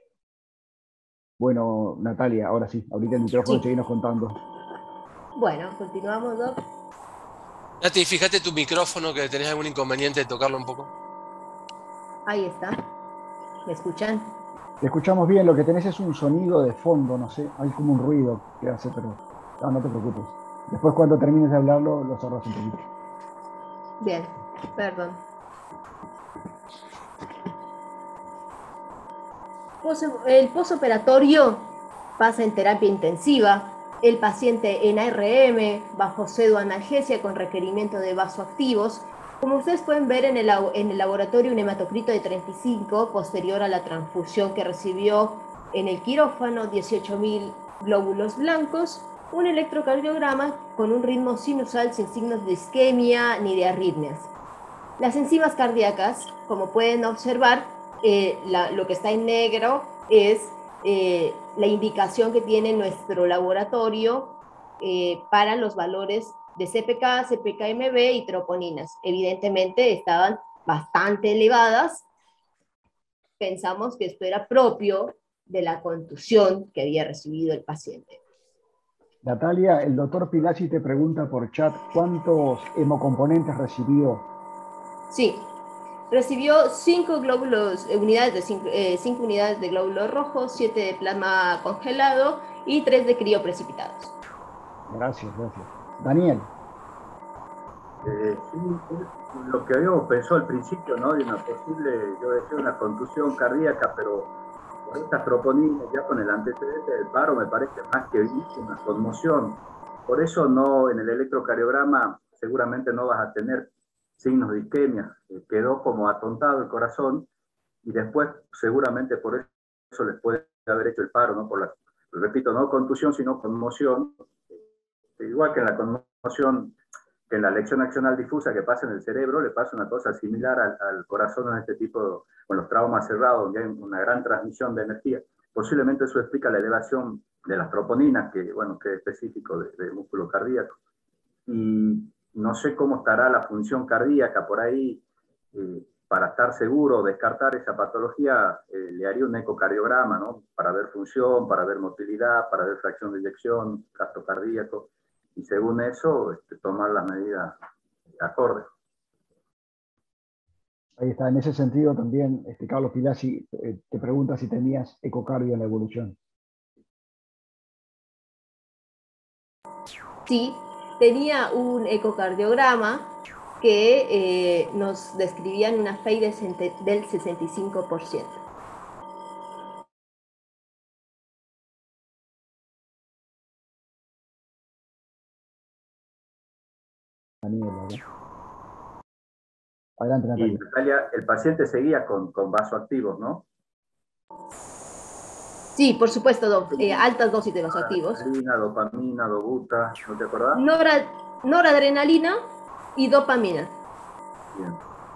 Speaker 2: Bueno, Natalia, ahora sí, ahorita el micrófono,
Speaker 1: Sí.
Speaker 2: seguimos contando.
Speaker 1: Bueno, continuamos, Doc.
Speaker 3: Nati, fíjate tu micrófono, que tenés algún inconveniente de tocarlo un poco.
Speaker 1: Ahí está. ¿Me escuchan?
Speaker 2: Te escuchamos bien, lo que tenés es un sonido de fondo, no sé, hay como un ruido que hace, pero no, no te preocupes. Después cuando termines de hablarlo, lo cerrás un poquito.
Speaker 1: Bien, perdón. El posoperatorio pasa en terapia intensiva. El paciente en A R M, bajo pseudoanalgesia con requerimiento de vasoactivos. Como ustedes pueden ver en el, en el laboratorio, un hematocrito de treinta y cinco, posterior a la transfusión que recibió en el quirófano, dieciocho mil glóbulos blancos, un electrocardiograma con un ritmo sinusal sin signos de isquemia ni de arritmias. Las enzimas cardíacas, como pueden observar, eh, la, lo que está en negro es eh, la indicación que tiene nuestro laboratorio eh, para los valores de C P K, C P K M B y troponinas. Evidentemente estaban bastante elevadas. Pensamos que esto era propio de la contusión que había recibido el paciente.
Speaker 2: Natalia, el doctor Pilacci te pregunta por chat cuántos hemocomponentes recibió.
Speaker 1: Sí, recibió cinco glóbulos, eh, unidades de cinco, eh, cinco unidades de glóbulos rojos, siete de plasma congelado y tres de crioprecipitados.
Speaker 2: Gracias, gracias. Daniel.
Speaker 4: Eh, sí, lo que habíamos pensado al principio, ¿no? De una posible, yo decía una contusión cardíaca, pero por estas troponinas, ya con el antecedente del paro, me parece más que una conmoción. Por eso no, en el electrocardiograma seguramente no vas a tener signos de isquemia. Eh, quedó como atontado el corazón y después seguramente por eso les puede haber hecho el paro, ¿no? Por la, repito, no contusión, sino conmoción. Eh, igual que en la conmoción, que en la lección accional difusa que pasa en el cerebro, le pasa una cosa similar al, al corazón en este tipo, de, con los traumas cerrados, donde hay una gran transmisión de energía. posiblemente eso explica la elevación de las troponinas, que, bueno, que es específico del de músculo cardíaco. Y no sé cómo estará la función cardíaca por ahí. Eh, para estar seguro, descartar esa patología, eh, le haría un ecocardiograma, ¿no? Para ver función, para ver motilidad, para ver fracción de eyección, gasto cardíaco, y según eso, este, tomar las medidas acordes.
Speaker 2: Ahí está, en ese sentido también, este, Carlos Pilasi eh, te pregunta si tenías ecocardio en la evolución.
Speaker 1: Sí, tenía un ecocardiograma que eh, nos describían una F E I del sesenta y cinco por ciento.
Speaker 2: Adelante, Natalia.
Speaker 4: Y Natalia, el paciente seguía con, con vasoactivos, ¿no?
Speaker 1: Sí, por supuesto, doc, eh, altas dosis de vasoactivos.
Speaker 4: Adrenalina, dopamina, dobuta, ¿no te acordás?
Speaker 1: Nora, noradrenalina y dopamina.
Speaker 4: Bien.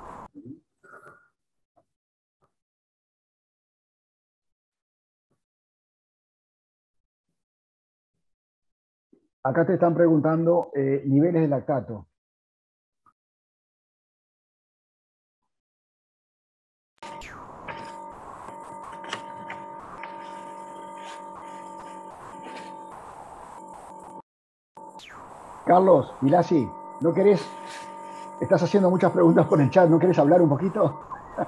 Speaker 2: Acá te están preguntando eh, niveles de lactato. Carlos, Pilasi, ¿no querés? Estás haciendo muchas preguntas por el chat, ¿no querés hablar un poquito?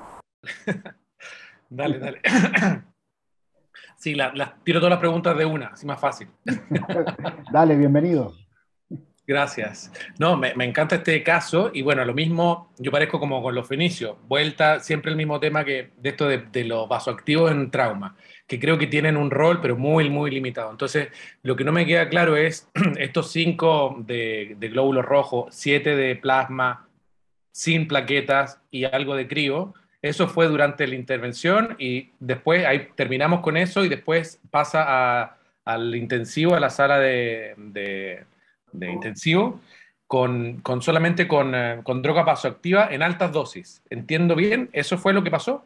Speaker 9: Dale, dale. Sí, la, la, tiro todas las preguntas de una, así más fácil.
Speaker 2: Dale, bienvenido.
Speaker 9: Gracias. No, me, me encanta este caso y bueno, lo mismo, yo parezco como con los fenicios, vuelta siempre el mismo tema que de esto de, de los vasoactivos en trauma, que creo que tienen un rol pero muy, muy limitado. Entonces, lo que no me queda claro es estos cinco de, de glóbulos rojos, siete de plasma, sin plaquetas y algo de crío, eso fue durante la intervención y después ahí terminamos con eso y después pasa a, al intensivo, a la sala de... de de intensivo, con, con solamente con, eh, con droga vasoactiva en altas dosis. ¿Entiendo bien? ¿Eso fue lo que pasó?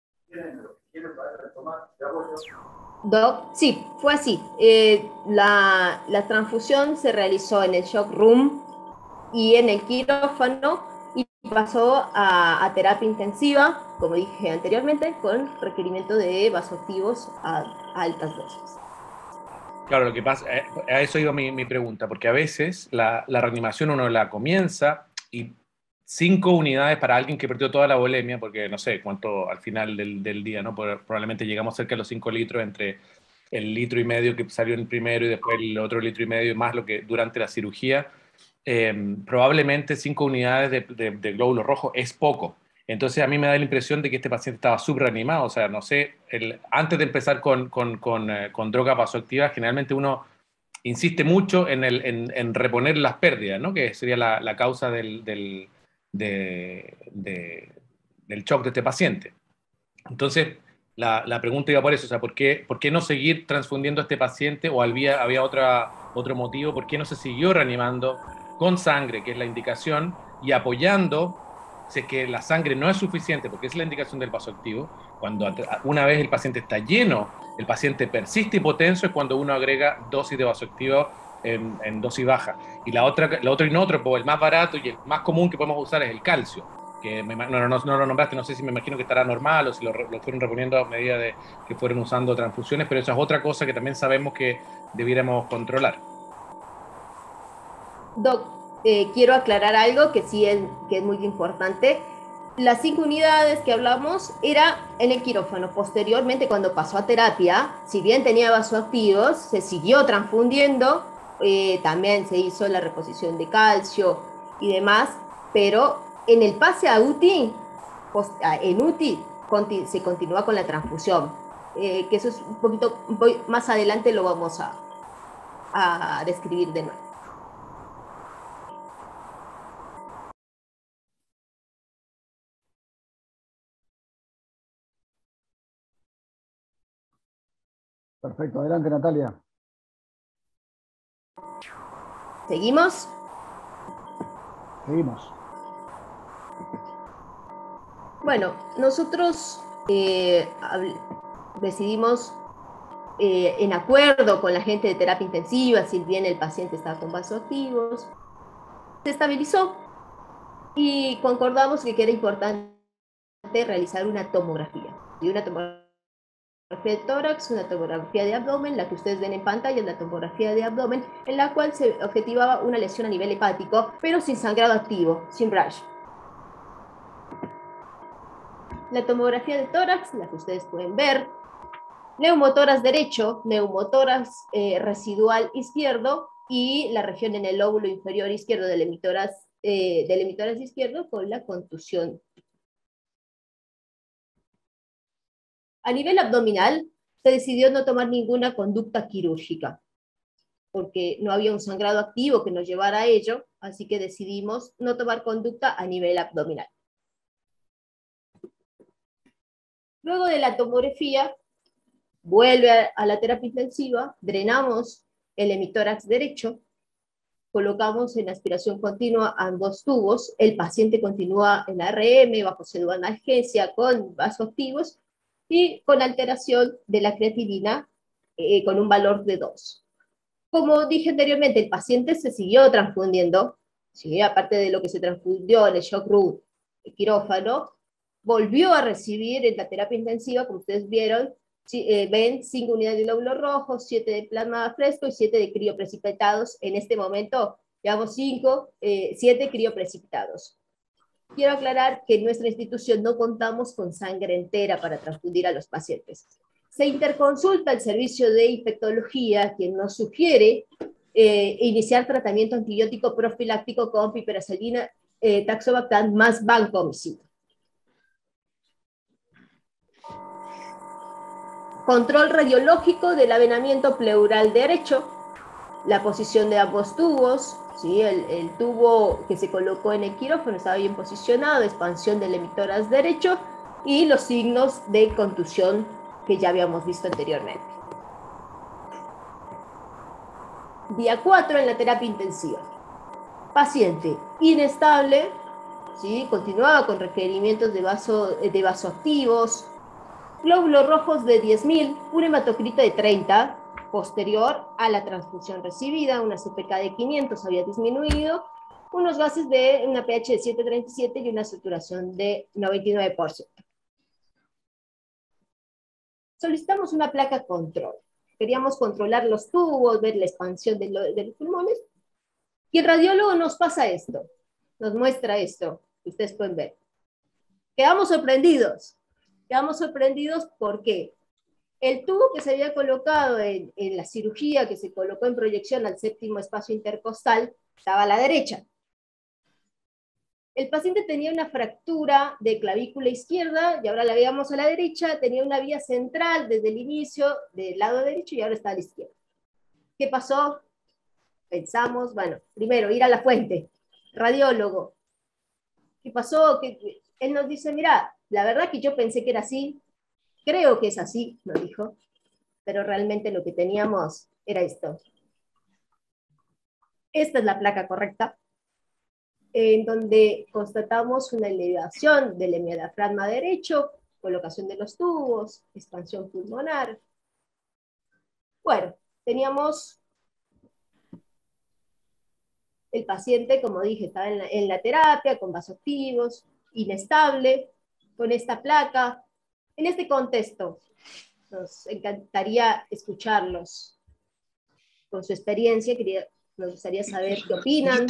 Speaker 1: Doc, sí, fue así. Eh, la, la transfusión se realizó en el shock room y en el quirófano y pasó a, a terapia intensiva, como dije anteriormente, con requerimiento de vasoactivos a, a altas dosis.
Speaker 9: Claro, lo que pasa, a eso iba mi, mi pregunta, porque a veces la, la reanimación uno la comienza y cinco unidades para alguien que perdió toda la volemia, porque no sé cuánto al final del, del día, ¿no? Probablemente llegamos cerca de los cinco litros entre el litro y medio que salió en el primero y después el otro litro y medio, más lo que durante la cirugía. Eh, probablemente cinco unidades de, de, de glóbulos rojos es poco. Entonces a mí me da la impresión de que este paciente estaba subreanimado, o sea, no sé, el, antes de empezar con, con, con, eh, con droga vasoactiva, generalmente uno insiste mucho en, el, en, en reponer las pérdidas, ¿no? Que sería la, la causa del, del, de, de, del shock de este paciente. Entonces, la, la pregunta iba por eso, o sea, ¿por qué, por qué no seguir transfundiendo a este paciente o había, había otra, otro motivo? ¿Por qué no se siguió reanimando con sangre, que es la indicación, y apoyando, si es que la sangre no es suficiente, porque es la indicación del vasoactivo, cuando una vez el paciente está lleno, el paciente persiste hipotenso, es cuando uno agrega dosis de vasoactivo en, en dosis baja. Y la otra, la otro inótropo, el más barato y el más común que podemos usar es el calcio, que me, no, no, no lo nombraste, no sé si me imagino que estará normal o si lo, lo fueron reponiendo a medida de que fueron usando transfusiones, pero eso es otra cosa que también sabemos que debiéramos controlar.
Speaker 1: Doc, eh, quiero aclarar algo que sí es, que es muy importante. Las cinco unidades que hablamos era en el quirófano. Posteriormente, cuando pasó a terapia, si bien tenía vasoactivos, se siguió transfundiendo, eh, también se hizo la reposición de calcio y demás, pero en el pase a U T I, post, en U T I conti, se continúa con la transfusión, eh, que eso es un poquito, un poquito más adelante lo vamos a, a describir de nuevo.
Speaker 2: Perfecto, adelante Natalia.
Speaker 1: ¿Seguimos?
Speaker 2: Seguimos.
Speaker 1: Bueno, nosotros eh, decidimos eh, en acuerdo con la gente de terapia intensiva, si bien el paciente estaba con vasoactivos, se estabilizó y concordamos que era importante realizar una tomografía. Y una tomografía de tórax, una tomografía de abdomen, la que ustedes ven en pantalla es la tomografía de abdomen, en la cual se objetivaba una lesión a nivel hepático, pero sin sangrado activo, sin rash. La tomografía de tórax, la que ustedes pueden ver, neumotórax derecho, neumotórax eh, residual izquierdo y la región en el lóbulo inferior izquierdo del hemitórax, eh, del hemitórax izquierdo con la contusión. A nivel abdominal, se decidió no tomar ninguna conducta quirúrgica, porque no había un sangrado activo que nos llevara a ello, así que decidimos no tomar conducta a nivel abdominal. Luego de la tomografía, vuelve a, a la terapia intensiva, drenamos el hemitórax derecho, colocamos en aspiración continua ambos tubos, el paciente continúa en A R M, bajo pseudoanalgesia, con vasoactivos, y con alteración de la creatinina eh, con un valor de dos. Como dije anteriormente, el paciente se siguió transfundiendo, ¿sí? Aparte de lo que se transfundió en el shock room, el quirófano, volvió a recibir en la terapia intensiva, como ustedes vieron, ¿sí? eh, ven cinco unidades de glóbulos rojos, siete de plasma fresco y siete de crioprecipitados. En este momento llevamos cinco, eh, siete crioprecipitados. Quiero aclarar que en nuestra institución no contamos con sangre entera para transfundir a los pacientes. Se interconsulta el servicio de infectología, quien nos sugiere eh, iniciar tratamiento antibiótico profiláctico con piperacillina, eh, taxobactam más vancomicina. Control radiológico del avenamiento pleural derecho, la posición de ambos tubos, ¿sí? el, el tubo que se colocó en el quirófano estaba bien posicionado, expansión del hemitórax derecho y los signos de contusión que ya habíamos visto anteriormente. Día cuatro en la terapia intensiva. Paciente inestable, ¿sí? Continuaba con requerimientos de, vaso, de vasoactivos, glóbulos rojos de diez mil, un hematocrito de treinta, posterior a la transfusión recibida, una C P K de quinientos había disminuido, unos gases de una pH de siete punto treinta y siete y una saturación de noventa y nueve por ciento. Solicitamos una placa control. Queríamos controlar los tubos, ver la expansión de, lo, de los pulmones, y el radiólogo nos pasa esto, nos muestra esto, que ustedes pueden ver. Quedamos sorprendidos, quedamos sorprendidos porque el tubo que se había colocado en, en la cirugía, que se colocó en proyección al séptimo espacio intercostal, estaba a la derecha. El paciente tenía una fractura de clavícula izquierda, y ahora la veíamos a la derecha, tenía una vía central desde el inicio del lado derecho, y ahora está a la izquierda. ¿Qué pasó? Pensamos, bueno, primero, ir a la fuente, radiólogo. ¿Qué pasó? ¿Qué? Él nos dice, mira, la verdad que yo pensé que era así, creo que es así, nos dijo, pero realmente lo que teníamos era esto. Esta es la placa correcta, en donde constatamos una elevación del hemidiafragma derecho, colocación de los tubos, expansión pulmonar. Bueno, teníamos el paciente, como dije, estaba en la, en la terapia, con vasoactivos, inestable, con esta placa. En este contexto, nos encantaría escucharlos con su experiencia. Quería, nos gustaría saber qué opinan.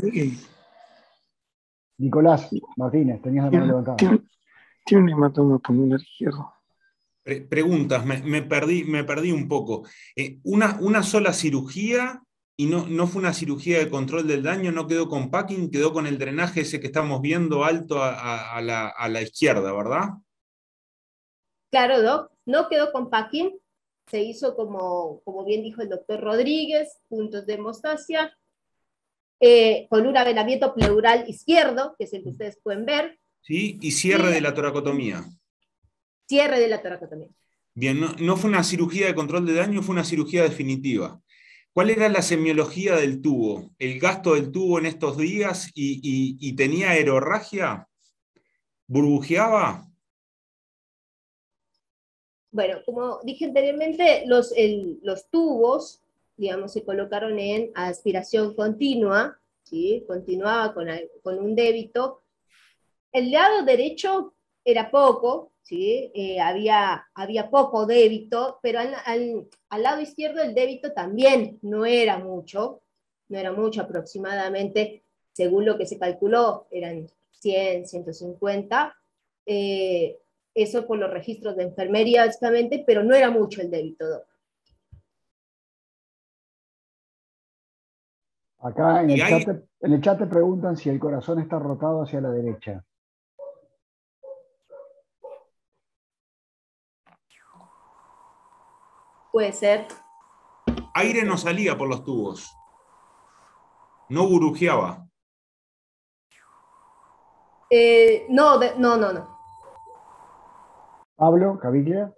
Speaker 2: Nicolás Martínez, tenías la mano levantada.
Speaker 10: Tiene, tiene un hematoma pulmonar izquierdo.
Speaker 6: Pre preguntas, me, me, perdí, me perdí un poco. Eh, una, una sola cirugía y no, no fue una cirugía de control del daño, no quedó con packing, quedó con el drenaje ese que estamos viendo alto a, a, a, la, a la izquierda, ¿verdad?
Speaker 1: Claro, Doc, no quedó con packing, se hizo como, como bien dijo el doctor Rodríguez, puntos de hemostasia, eh, con un avenamiento pleural izquierdo, que es el que ustedes pueden ver.
Speaker 6: Sí, y cierre
Speaker 1: y,
Speaker 6: de la toracotomía.
Speaker 1: Cierre de la toracotomía.
Speaker 6: Bien, no, no fue una cirugía de control de daño, fue una cirugía definitiva. ¿Cuál era la semiología del tubo? ¿El gasto del tubo en estos días y, y, y tenía aerorragia? ¿Burbujeaba?
Speaker 1: Bueno, como dije anteriormente, los, el, los tubos, digamos, se colocaron en aspiración continua, ¿sí? Continuaba con, con un débito. El lado derecho era poco, ¿sí? Eh, había, había poco débito, pero al, al, al lado izquierdo el débito también no era mucho, no era mucho, aproximadamente, según lo que se calculó, eran cien, ciento cincuenta, eh, eso por los registros de enfermería básicamente, pero no era mucho el débito, Doc.
Speaker 2: Acá en el, hay... chat, en el chat te preguntan si el corazón está rotado hacia la derecha.
Speaker 1: Puede ser.
Speaker 6: Aire no salía por los tubos. No burujeaba.
Speaker 1: Eh, no, de, no, no, no.
Speaker 2: Pablo, Caviglia.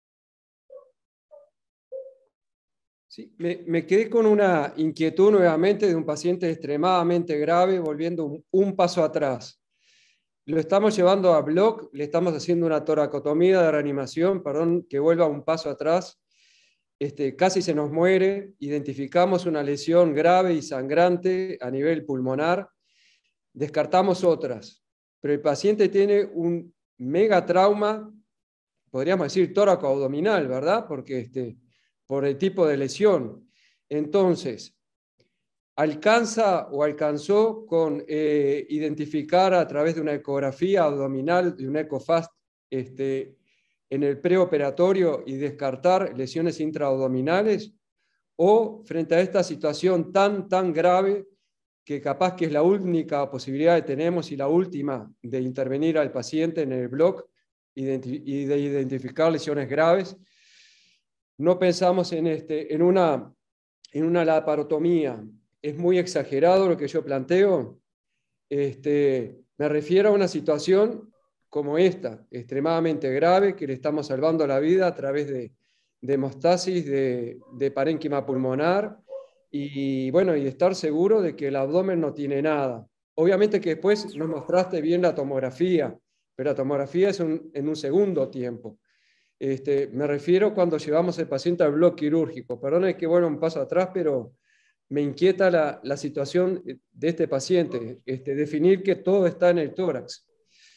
Speaker 5: Sí, me, me quedé con una inquietud nuevamente de un paciente extremadamente grave, volviendo un, un paso atrás. Lo estamos llevando a block, le estamos haciendo una toracotomía de reanimación, perdón, que vuelva un paso atrás. Este, casi se nos muere, identificamos una lesión grave y sangrante a nivel pulmonar, descartamos otras, pero el paciente tiene un mega trauma, podríamos decir tóraco abdominal, ¿verdad? Porque este, por el tipo de lesión. Entonces, alcanza o alcanzó con eh, identificar a través de una ecografía abdominal, de un EcoFast, este, en el preoperatorio y descartar lesiones intraabdominales, o frente a esta situación tan, tan grave, que capaz que es la única posibilidad que tenemos y la última de intervenir al paciente en el block y de identificar lesiones graves, no pensamos en, este, en, una, en una laparotomía. Es muy exagerado lo que yo planteo. Este, me refiero a una situación como esta, extremadamente grave, que le estamos salvando la vida a través de, de hemostasis, de, de parénquima pulmonar, y bueno, y estar seguro de que el abdomen no tiene nada. Obviamente que después nos mostraste bien la tomografía, pero la tomografía es un, en un segundo tiempo. Este, me refiero cuando llevamos al paciente al bloque quirúrgico. Perdón que vuelva un paso atrás, pero me inquieta la, la situación de este paciente, este, definir que todo está en el tórax.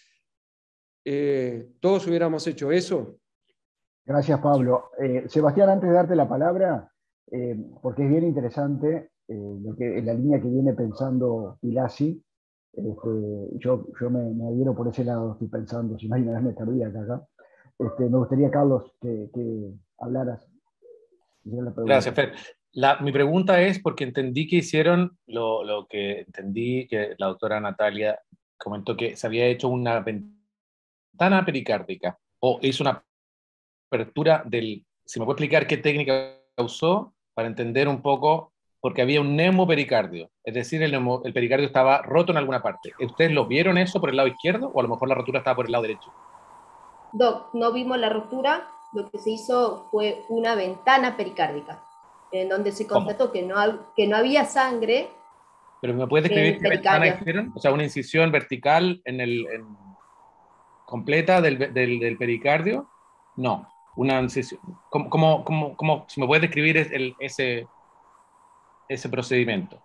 Speaker 5: Eh, ¿Todos hubiéramos hecho eso?
Speaker 2: Gracias, Pablo. Eh, Sebastián, antes de darte la palabra, eh, porque es bien interesante eh, lo que, la línea que viene pensando Pilasi, este, yo, yo me, me adhiero por ese lado, estoy pensando, si no hay una vez me tardía acá. acá. Este, me gustaría, Carlos, que, que hablaras.
Speaker 9: Gracias, Fer. La, mi pregunta es porque entendí que hicieron lo, lo que entendí que la doctora Natalia comentó, que se había hecho una ventana pericárdica o hizo una apertura del... Si me puede explicar qué técnica usó para entender un poco, porque había un neumopericardio, es decir, el, neumo, el pericardio estaba roto en alguna parte. ¿Ustedes lo vieron eso por el lado izquierdo o a lo mejor la rotura estaba por el lado derecho?
Speaker 1: Doc, no vimos la rotura, lo que se hizo fue una ventana pericárdica, en donde se constató que no, que no había sangre.
Speaker 9: ¿Pero me puedes describir qué ventana hicieron? O sea, una incisión vertical en el, en, completa del, del, del pericardio. No, una incisión. ¿Cómo, cómo, cómo, cómo, si me puedes describir el, ese, ese procedimiento?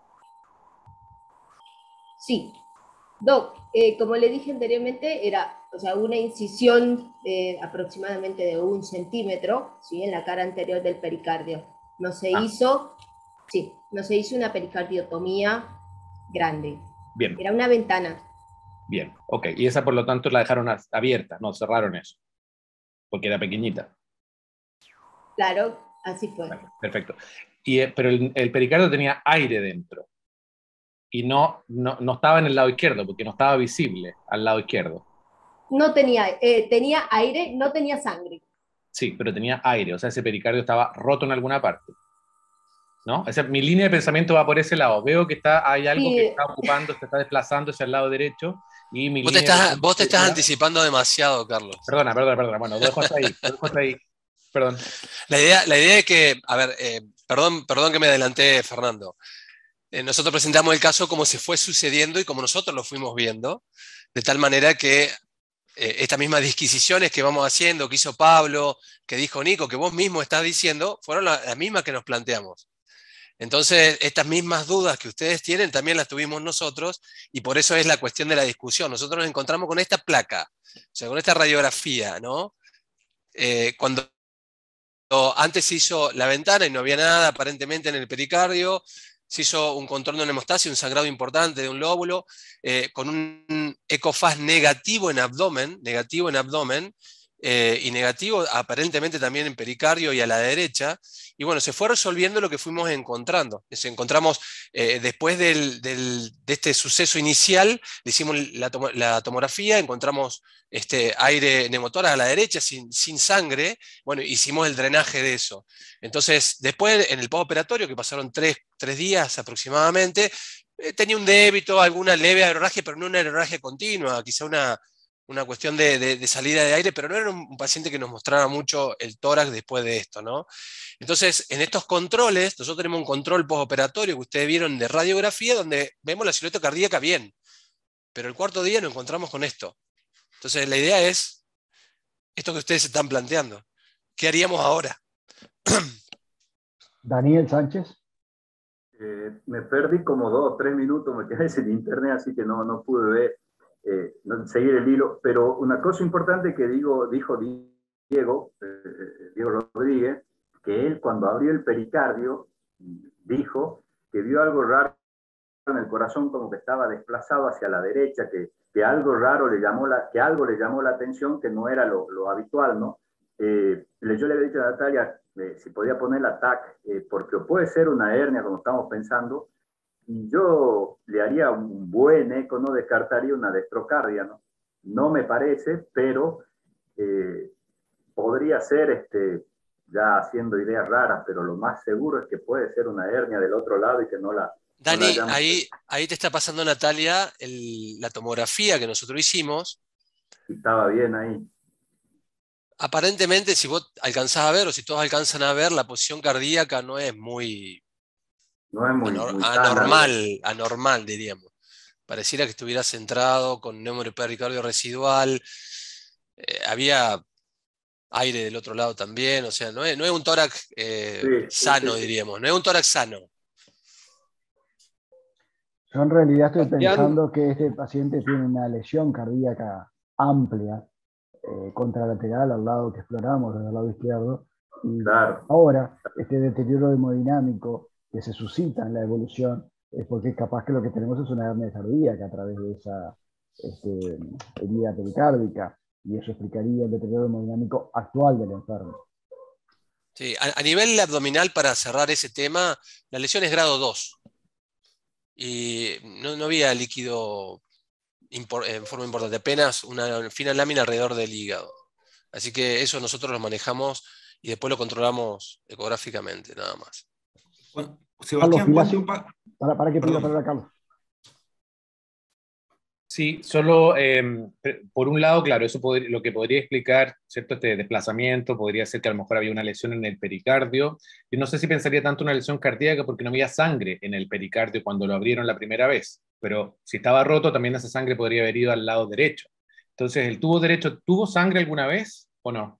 Speaker 1: Sí. Doc, eh, como le dije anteriormente, era, o sea, una incisión eh, aproximadamente de un centímetro, ¿sí? En la cara anterior del pericardio. No se ah. hizo, sí, no se hizo una pericardiotomía grande.
Speaker 9: Bien.
Speaker 1: Era una ventana.
Speaker 9: Bien, ok. Y esa, por lo tanto, la dejaron abierta, no cerraron eso, porque era pequeñita.
Speaker 1: Claro, así fue.
Speaker 9: Vale, perfecto. Y, pero el, el pericardio tenía aire dentro. Y no, no, no estaba en el lado izquierdo, porque no estaba visible al lado izquierdo.
Speaker 1: No tenía, eh, tenía aire, no tenía sangre.
Speaker 9: Sí, pero tenía aire, o sea, ese pericardio estaba roto en alguna parte. ¿No? O sea, mi línea de pensamiento va por ese lado. Veo que está, hay algo sí. que está ocupando, se está desplazando hacia el lado derecho. Y mi
Speaker 3: vos,
Speaker 9: línea
Speaker 3: te estás,
Speaker 9: de...
Speaker 3: vos te estás anticipando demasiado, Carlos.
Speaker 9: Perdona, perdona, perdona. Bueno, lo dejo hasta ahí. Lo dejo hasta ahí. Perdón.
Speaker 3: La idea, la idea es que, a ver, eh, perdón, perdón que me adelanté, Fernando. Eh, nosotros presentamos el caso como se fue sucediendo y como nosotros lo fuimos viendo, de tal manera que eh, estas mismas disquisiciones que vamos haciendo, que hizo Pablo, que dijo Nico, que vos mismo estás diciendo, fueron la- las mismas que nos planteamos. Entonces, estas mismas dudas que ustedes tienen también las tuvimos nosotros, y por eso es la cuestión de la discusión. Nosotros nos encontramos con esta placa, o sea, con esta radiografía, ¿no? Eh, cuando antes se hizo la ventana y no había nada aparentemente en el pericardio, se hizo un contorno de hemostasia, un sangrado importante de un lóbulo, eh, con un ecofaz negativo en abdomen, negativo en abdomen, eh, y negativo aparentemente también en pericardio y a la derecha. Y bueno, se fue resolviendo lo que fuimos encontrando. Nos encontramos, eh, después del, del, de este suceso inicial, le hicimos la, tomo, la tomografía, encontramos este, aire neumotórax a la derecha sin, sin sangre. Bueno, hicimos el drenaje de eso. Entonces, después en el postoperatorio, que pasaron tres, tres días aproximadamente, eh, tenía un débito, alguna leve aerorragia, pero no una aerorragia continua, quizá una... una cuestión de, de, de salida de aire, pero no era un paciente que nos mostraba mucho el tórax después de esto, ¿no? Entonces, en estos controles, nosotros tenemos un control postoperatorio que ustedes vieron de radiografía, donde vemos la silueta cardíaca bien, pero el cuarto día nos encontramos con esto. Entonces, la idea es esto que ustedes están planteando. ¿Qué haríamos ahora?
Speaker 2: Daniel Sánchez.
Speaker 4: Eh, me perdí como dos o tres minutos, me quedé sin internet, así que no, no pude ver. Eh, no, seguir el hilo, pero una cosa importante que digo, dijo Diego, eh, Diego Rodríguez, que él cuando abrió el pericardio dijo que vio algo raro en el corazón, como que estaba desplazado hacia la derecha, que, que algo raro le llamó la, que algo le llamó la atención, que no era lo, lo habitual, ¿no? Eh, yo le había dicho a Natalia eh, si podía poner la T A C, eh, porque puede ser una hernia, como estamos pensando, y yo le haría un buen eco, no descartaría una destrocardia, ¿no? No me parece, pero eh, podría ser, este, ya haciendo ideas raras, pero lo más seguro es que puede ser una hernia del otro lado y que no la...
Speaker 3: Dani,
Speaker 4: no la
Speaker 3: ahí, ahí te está pasando, Natalia, el, la tomografía que nosotros hicimos.
Speaker 4: Estaba bien ahí.
Speaker 3: Aparentemente, si vos alcanzás a ver, o si todos alcanzan a ver, la posición cardíaca no es muy...
Speaker 4: No es muy,
Speaker 3: Anor
Speaker 4: muy
Speaker 3: anormal,
Speaker 4: sana,
Speaker 3: anormal, diríamos. Pareciera que estuviera centrado con neumopericardio residual. Eh, había aire del otro lado también. O sea, no es, no es un tórax eh,
Speaker 4: sí,
Speaker 3: sano,
Speaker 4: sí, sí.
Speaker 3: diríamos. No es un tórax sano.
Speaker 2: Yo en realidad estoy pensando que este paciente tiene una lesión cardíaca amplia, eh, contralateral al lado que exploramos, desde el lado izquierdo. Y
Speaker 4: claro.
Speaker 2: Ahora, este deterioro hemodinámico que se suscita en la evolución es porque capaz que lo que tenemos es una hernia cardíaca a través de esa este, herida pericárdica, y eso explicaría el deterioro hemodinámico actual del enfermo.
Speaker 3: Sí, a, a nivel abdominal, para cerrar ese tema, la lesión es grado dos. Y no, no había líquido impor, en forma importante, apenas una fina lámina alrededor del hígado. Así que eso nosotros lo manejamos y después lo controlamos ecográficamente, nada más.
Speaker 6: Bueno, Sebastián,
Speaker 2: Carlos, para, para que pida para Carlos.
Speaker 9: Sí, solo eh, por un lado, claro, eso podría, lo que podría explicar, ¿cierto? Este desplazamiento podría ser que a lo mejor había una lesión en el pericardio. Yo no sé si pensaría tanto una lesión cardíaca porque no había sangre en el pericardio cuando lo abrieron la primera vez, pero si estaba roto también esa sangre podría haber ido al lado derecho. Entonces, ¿el tubo derecho tuvo sangre alguna vez o no?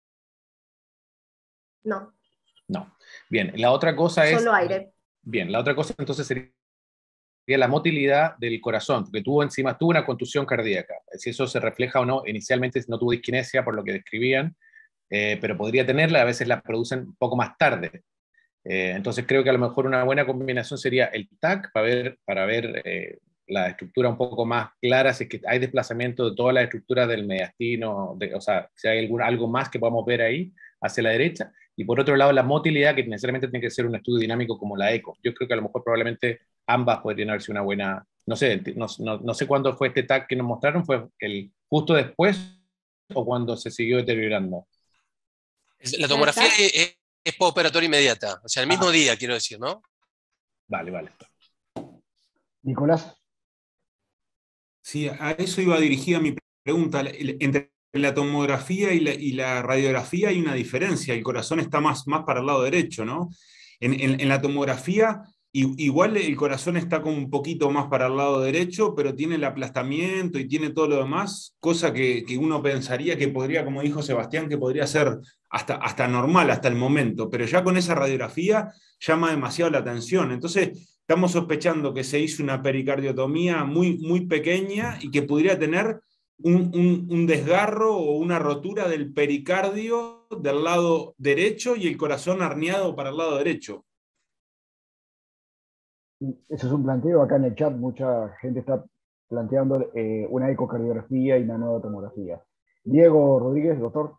Speaker 1: No.
Speaker 9: No. Bien, la otra cosa es...
Speaker 1: Solo aire.
Speaker 9: Bien, la otra cosa entonces sería la motilidad del corazón, porque tuvo encima, tuvo una contusión cardíaca. Si eso se refleja o no, inicialmente no tuvo disquinesia por lo que describían, eh, pero podría tenerla, a veces la producen un poco más tarde. Eh, entonces creo que a lo mejor una buena combinación sería el T A C para ver, para ver eh, la estructura un poco más clara, si es que hay desplazamiento de toda la estructura del mediastino, de, o sea, si hay algún, algo más que podamos ver ahí hacia la derecha, y por otro lado la motilidad, que necesariamente tiene que ser un estudio dinámico como la eco. Yo creo que a lo mejor probablemente ambas podrían haberse una buena, no sé, no, no, no sé cuándo fue este T A C que nos mostraron, fue el justo después o cuando se siguió deteriorando.
Speaker 3: La tomografía es, es postoperatoria inmediata, o sea, el mismo ah. día, quiero decir, ¿no?
Speaker 9: Vale, vale.
Speaker 2: Nicolás.
Speaker 6: Sí, a eso iba dirigida mi pregunta. Entre la tomografía y la, y la radiografía hay una diferencia. El corazón está más, más para el lado derecho, ¿no? En, en, en la tomografía Y, igual el corazón está como un poquito más para el lado derecho, pero tiene el aplastamiento y tiene todo lo demás, cosa que, que uno pensaría que podría, como dijo Sebastián, que podría ser hasta, hasta normal hasta el momento, pero ya con esa radiografía llama demasiado la atención. Entonces, estamos sospechando que se hizo una pericardiotomía muy, muy pequeña y que podría tener un, un, un desgarro o una rotura del pericardio del lado derecho y el corazón herniado para el lado derecho.
Speaker 2: Ese es un planteo. Acá en el chat mucha gente está planteando eh, una ecocardiografía y una nueva tomografía. Diego Rodríguez, doctor.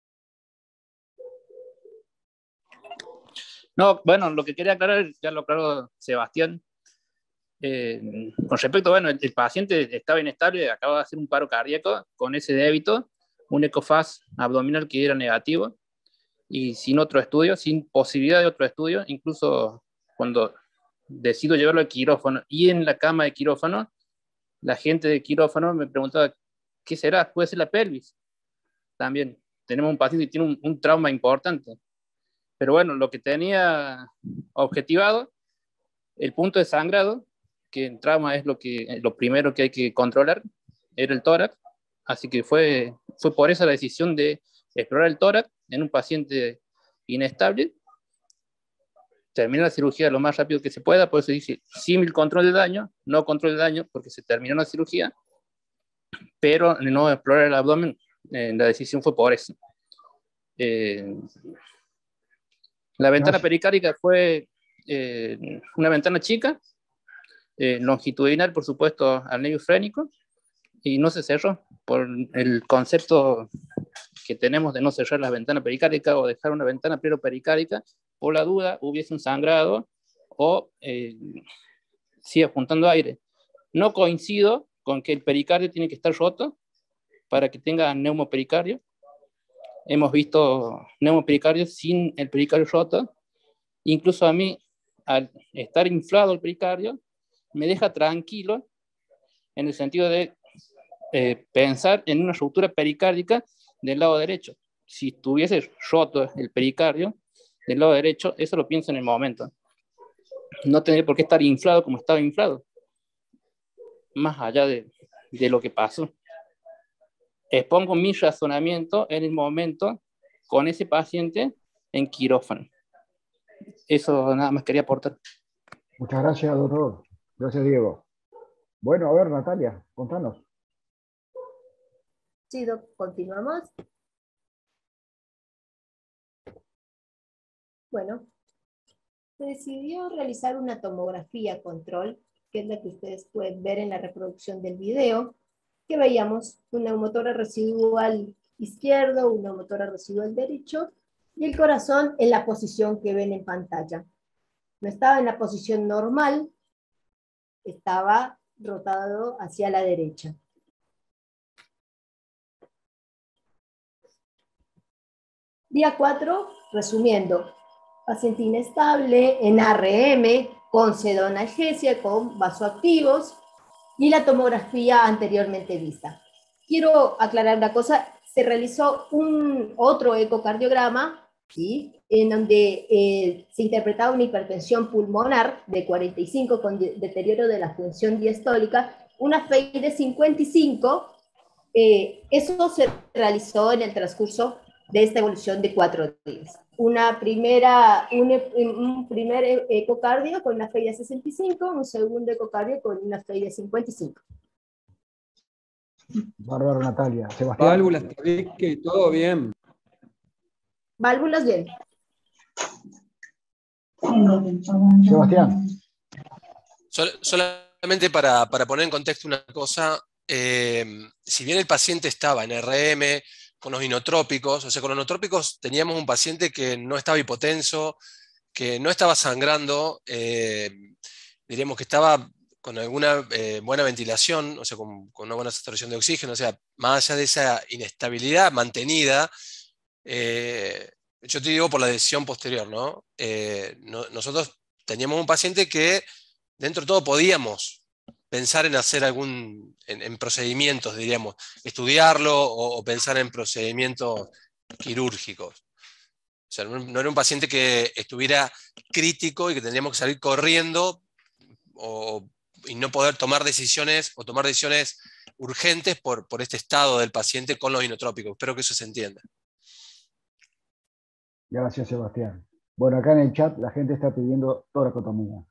Speaker 8: No, bueno, lo que quería aclarar, ya lo aclaró Sebastián. Eh, con respecto, bueno, el, el paciente estaba inestable, acaba de hacer un paro cardíaco con ese débito, un ecofaz abdominal que era negativo, y sin otro estudio, sin posibilidad de otro estudio, incluso cuando decido llevarlo al quirófano y en la cama de quirófano, la gente de quirófano me preguntaba, ¿qué será? ¿Puede ser la pelvis? También tenemos un paciente que tiene un, un trauma importante. Pero bueno, lo que tenía objetivado, el punto de sangrado, que en trauma es lo, que, lo primero que hay que controlar, era el tórax. Así que fue, fue por esa la decisión de explorar el tórax en un paciente inestable. Terminar la cirugía lo más rápido que se pueda, por eso dice símil control de daño, no control de daño, porque se terminó la cirugía, pero no explorar el abdomen, eh, la decisión fue por eso. Eh, la ventana Gracias. pericárdica fue eh, una ventana chica, eh, longitudinal, por supuesto, al nervio frénico, y no se cerró por el concepto que tenemos de no cerrar la ventana pericárdica o dejar una ventana pericárdica, por la duda hubiese un sangrado o eh, sigue apuntando aire. No coincido con que el pericardio tiene que estar roto para que tenga neumopericardio. Hemos visto neumopericardios sin el pericardio roto. Incluso a mí, al estar inflado el pericardio, me deja tranquilo en el sentido de eh, pensar en una ruptura pericárdica del lado derecho. Si estuviese roto el pericardio del lado derecho, eso lo pienso en el momento. No tendría por qué estar inflado como estaba inflado, más allá de, de lo que pasó. Expongo mi razonamiento en el momento con ese paciente en quirófano. Eso nada más quería aportar.
Speaker 2: Muchas gracias, doctor. Gracias, Diego. Bueno, a ver, Natalia, contanos.
Speaker 1: Sí, doc, continuamos. Bueno, se decidió realizar una tomografía control, que es la que ustedes pueden ver en la reproducción del video, que veíamos un neumotórax residual izquierdo, un neumotórax residual derecho, y el corazón en la posición que ven en pantalla. No estaba en la posición normal, estaba rotado hacia la derecha. Día cuatro, resumiendo, paciente inestable en A R M, con pseudoanalgesia, con vasoactivos, y la tomografía anteriormente vista. Quiero aclarar una cosa, se realizó un otro ecocardiograma, ¿sí?, en donde eh, se interpretaba una hipertensión pulmonar de cuarenta y cinco con de deterioro de la función diastólica, una F E I de cincuenta y cinco, eh, eso se realizó en el transcurso de esta evolución de cuatro días. Una primera, un, un primer ecocardio con una F E I de sesenta y cinco, un segundo ecocardio con una F E I de cincuenta y cinco.
Speaker 2: Bárbaro, Natalia. Sebastián.
Speaker 5: Válvulas, tabique, todo bien.
Speaker 1: Válvulas bien.
Speaker 2: Sebastián.
Speaker 3: Sol, solamente para, para poner en contexto una cosa, eh, si bien el paciente estaba en R M, con los inotrópicos, o sea, con los inotrópicos teníamos un paciente que no estaba hipotenso, que no estaba sangrando, eh, diríamos que estaba con alguna eh, buena ventilación, o sea, con, con una buena saturación de oxígeno, o sea, más allá de esa inestabilidad mantenida, eh, yo te digo por la decisión posterior, ¿no? Eh, no nosotros teníamos un paciente que dentro de todo podíamos pensar en hacer algún, en, en procedimientos, diríamos, estudiarlo o, o pensar en procedimientos quirúrgicos. O sea, no, no era un paciente que estuviera crítico y que tendríamos que salir corriendo o, y no poder tomar decisiones o tomar decisiones urgentes por, por este estado del paciente con los inotrópicos. Espero que eso se entienda.
Speaker 2: Gracias, Sebastián. Bueno, acá en el chat la gente está pidiendo toracotomía.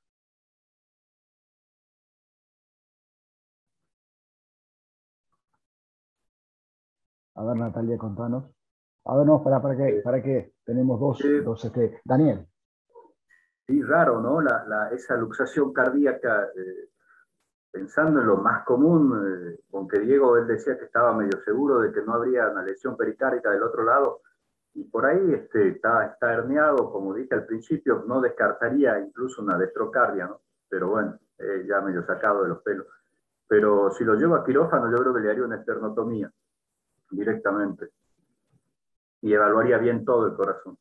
Speaker 2: A ver, Natalia, contanos. A ver, no, para, para qué, para qué. Tenemos dos,
Speaker 4: Sí.
Speaker 2: dos este, Daniel.
Speaker 4: Sí, raro, ¿no? La, la, esa luxación cardíaca, eh, pensando en lo más común, eh, aunque Diego él decía que estaba medio seguro de que no habría una lesión pericárdica del otro lado, y por ahí este, está, está herniado, como dije al principio, no descartaría incluso una destrocardia, ¿no? Pero bueno, eh, ya medio sacado de los pelos. Pero si lo llevo a quirófano, yo creo que le haría una esternotomía directamente y evaluaría bien todo el corazón.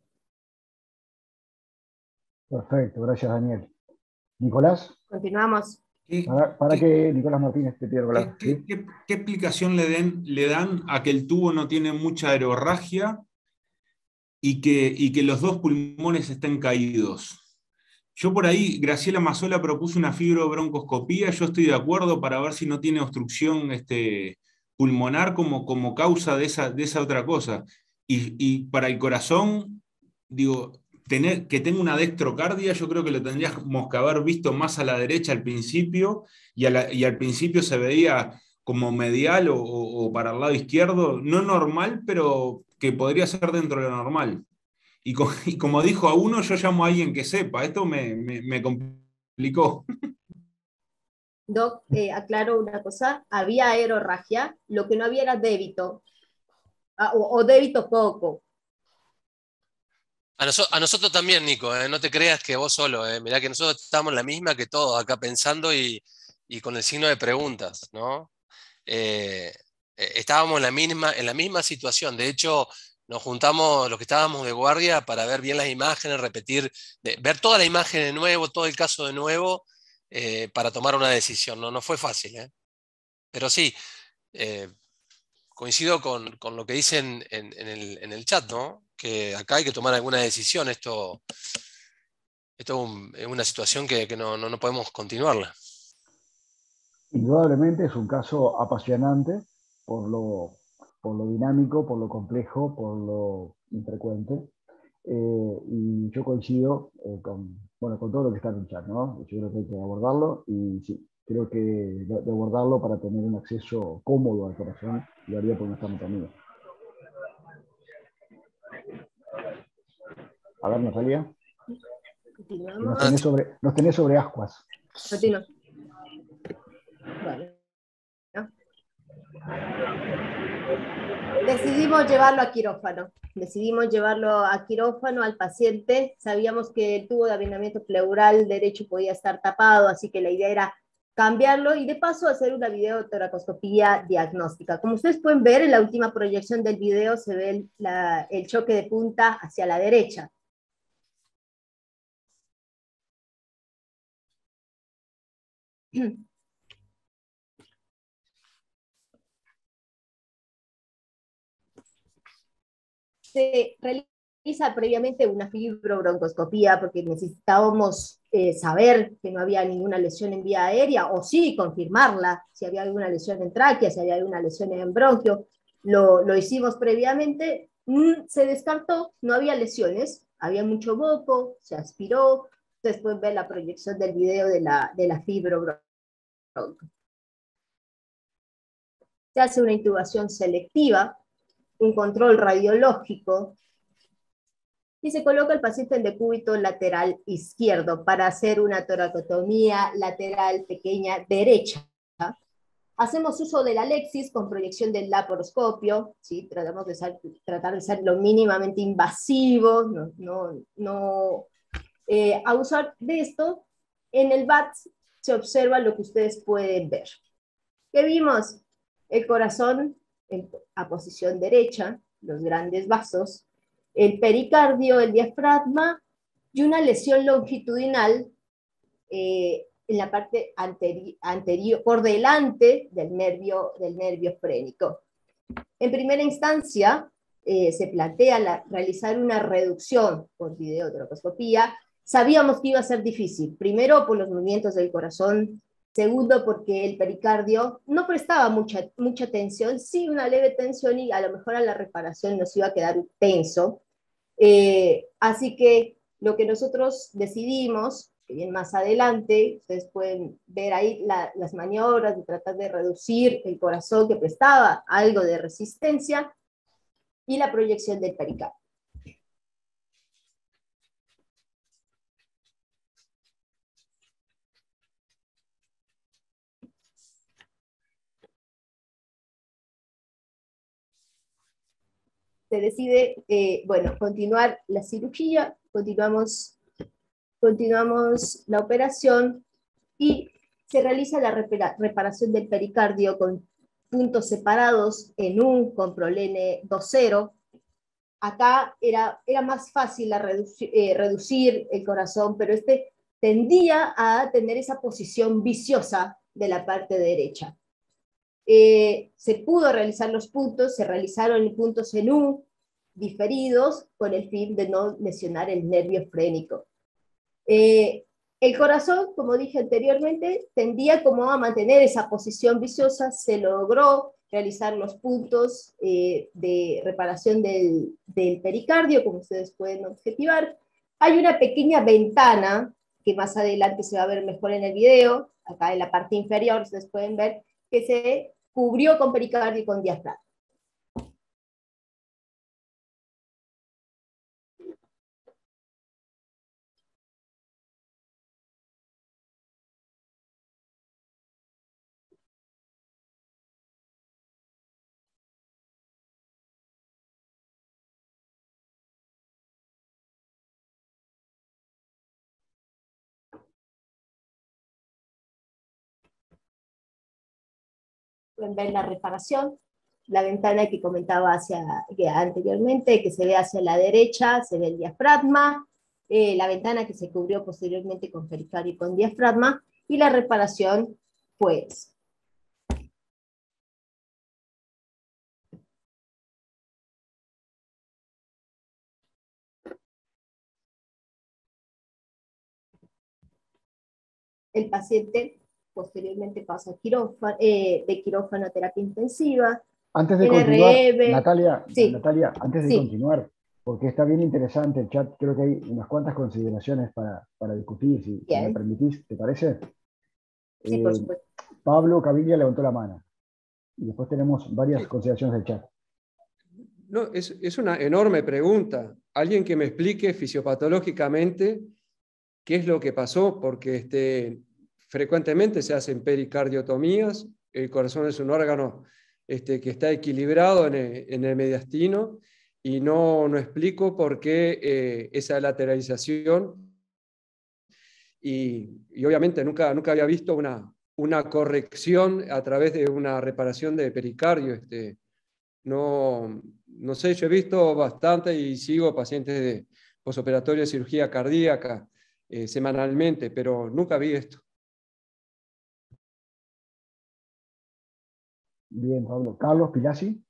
Speaker 2: Perfecto, gracias, Daniel. Nicolás.
Speaker 1: Continuamos.
Speaker 6: ¿Qué,
Speaker 2: Para, para
Speaker 6: qué,
Speaker 2: que Nicolás Martínez te pida hablar.
Speaker 6: qué,
Speaker 2: ¿Sí?
Speaker 6: qué, qué explicación le, den, le dan a que el tubo no tiene mucha aerorragia y que, y que los dos pulmones estén caídos? Yo por ahí, Graciela Mazzola propuso una fibrobroncoscopía, yo estoy de acuerdo para ver si no tiene obstrucción este, pulmonar como, como causa de esa, de esa otra cosa. Y, y para el corazón, digo, tener, que tenga una dextrocardia, yo creo que lo tendríamos que haber visto más a la derecha al principio, y, a la, y al principio se veía como medial o, o, o para el lado izquierdo, no normal, pero que podría ser dentro de lo normal. Y, co y como dijo a uno, yo llamo a alguien que sepa. Esto me, me, me complicó.
Speaker 1: Doc, eh, aclaro una cosa, había aerorragia, lo que no había era débito, ah, o, o débito poco.
Speaker 3: A, noso a nosotros también, Nico, ¿eh? No te creas que vos solo, ¿eh? Mirá que nosotros estamos en la misma que todos acá pensando y, y con el signo de preguntas, ¿no? Eh, estábamos en la, misma, en la misma situación. De hecho, nos juntamos los que estábamos de guardia para ver bien las imágenes, repetir, de, ver toda la imagen de nuevo, todo el caso de nuevo, eh, para tomar una decisión. No, no fue fácil, ¿eh? Pero sí, eh, coincido con, con lo que dicen en, en, el, en el chat, ¿no? Que acá hay que tomar alguna decisión. Esto, esto es, un, es una situación que, que no, no, no podemos continuarla.
Speaker 2: Indudablemente es un caso apasionante por lo, por lo dinámico, por lo complejo, por lo infrecuente. Eh, y yo coincido eh, con, bueno, con todo lo que está en el chat, ¿no? Yo creo que hay que abordarlo y sí, creo que de, de abordarlo para tener un acceso cómodo al corazón, lo haría por nuestra anatomía. A ver, Natalia. Nos tenés sobre, nos tenés sobre ascuas.
Speaker 1: Continúa. Vale. ¿No? Decidimos llevarlo a quirófano. Decidimos llevarlo a quirófano al paciente. Sabíamos que el tubo de avinamiento pleural derecho podía estar tapado, así que la idea era cambiarlo y de paso hacer una videotoracoscopía diagnóstica. Como ustedes pueden ver, en la última proyección del video se ve el, la, el choque de punta hacia la derecha. Se realiza previamente una fibrobroncoscopía porque necesitábamos eh, saber que no había ninguna lesión en vía aérea, o sí, confirmarla, si había alguna lesión en tráquea, si había alguna lesión en bronquio. Lo, lo hicimos previamente, mm, se descartó, no había lesiones, había mucho moco, se aspiró. Ustedes pueden ver la proyección del video de la, de la fibrobronco. Se hace una intubación selectiva, un control radiológico, y se coloca el paciente en decúbito lateral izquierdo para hacer una toracotomía lateral pequeña derecha. Hacemos uso de la Alexis con proyección del laparoscopio, ¿sí? Tratamos de ser, tratar de ser lo mínimamente invasivo, no, no, no eh, abusar de esto. En el B A T se observa lo que ustedes pueden ver. ¿Qué vimos? El corazón en, a posición derecha, los grandes vasos, el pericardio, el diafragma y una lesión longitudinal eh, en la parte anterior, anterior, por delante del nervio, del nervio frénico. En primera instancia, eh, se plantea la, realizar una reducción por videotoracoscopía, sabíamos que iba a ser difícil. Primero, por los movimientos del corazón. Segundo, porque el pericardio no prestaba mucha, mucha tensión, sí una leve tensión, y a lo mejor a la reparación nos iba a quedar tenso. Eh, así que lo que nosotros decidimos, que bien más adelante, ustedes pueden ver ahí la, las maniobras de tratar de reducir el corazón que prestaba algo de resistencia, y la proyección del pericardio. Se decide, eh, bueno, continuar la cirugía, continuamos, continuamos la operación, y se realiza la repara, reparación del pericardio con puntos separados en un con prolene dos cero. Acá era, era más fácil la reduci eh, reducir el corazón, pero este tendía a tener esa posición viciosa de la parte derecha. Eh, se pudo realizar los puntos, se realizaron puntos en U diferidos con el fin de no lesionar el nervio frénico. Eh, el corazón, como dije anteriormente, tendía como a mantener esa posición viciosa. Se logró realizar los puntos eh, de reparación del, del pericardio, como ustedes pueden objetivar. Hay una pequeña ventana, que más adelante se va a ver mejor en el video, acá en la parte inferior ustedes pueden ver, que se cubrió con pericardio y con diafragma. Pueden ver la reparación, la ventana que comentaba hacia, que anteriormente, que se ve hacia la derecha, se ve el diafragma, eh, la ventana que se cubrió posteriormente con pericardio y con diafragma, y la reparación, pues. El paciente posteriormente pasa a quirófano, eh, de quirófano a terapia intensiva.
Speaker 2: Antes de
Speaker 1: en
Speaker 2: continuar,
Speaker 1: R E B,
Speaker 2: Natalia,
Speaker 1: sí.
Speaker 2: Natalia, antes de
Speaker 1: Sí.
Speaker 2: continuar, porque está bien interesante el chat, creo que hay unas cuantas consideraciones para, para discutir, si, si me permitís, ¿te parece?
Speaker 1: Sí,
Speaker 2: eh,
Speaker 1: por supuesto.
Speaker 2: Pablo Caviglia levantó la mano, y después tenemos varias
Speaker 5: Sí.
Speaker 2: consideraciones del chat.
Speaker 5: No, es, es una enorme pregunta. Alguien que me explique fisiopatológicamente qué es lo que pasó, porque este, frecuentemente se hacen pericardiotomías, el corazón es un órgano este, que está equilibrado en el, en el mediastino, y no, no explico por qué eh, esa lateralización, y, y obviamente nunca, nunca había visto una, una corrección a través de una reparación de pericardio. Este, no, no sé, yo he visto bastante y sigo pacientes de posoperatorio de cirugía cardíaca eh, semanalmente, pero nunca vi esto.
Speaker 2: Bien, Pablo. Carlos Pilasi.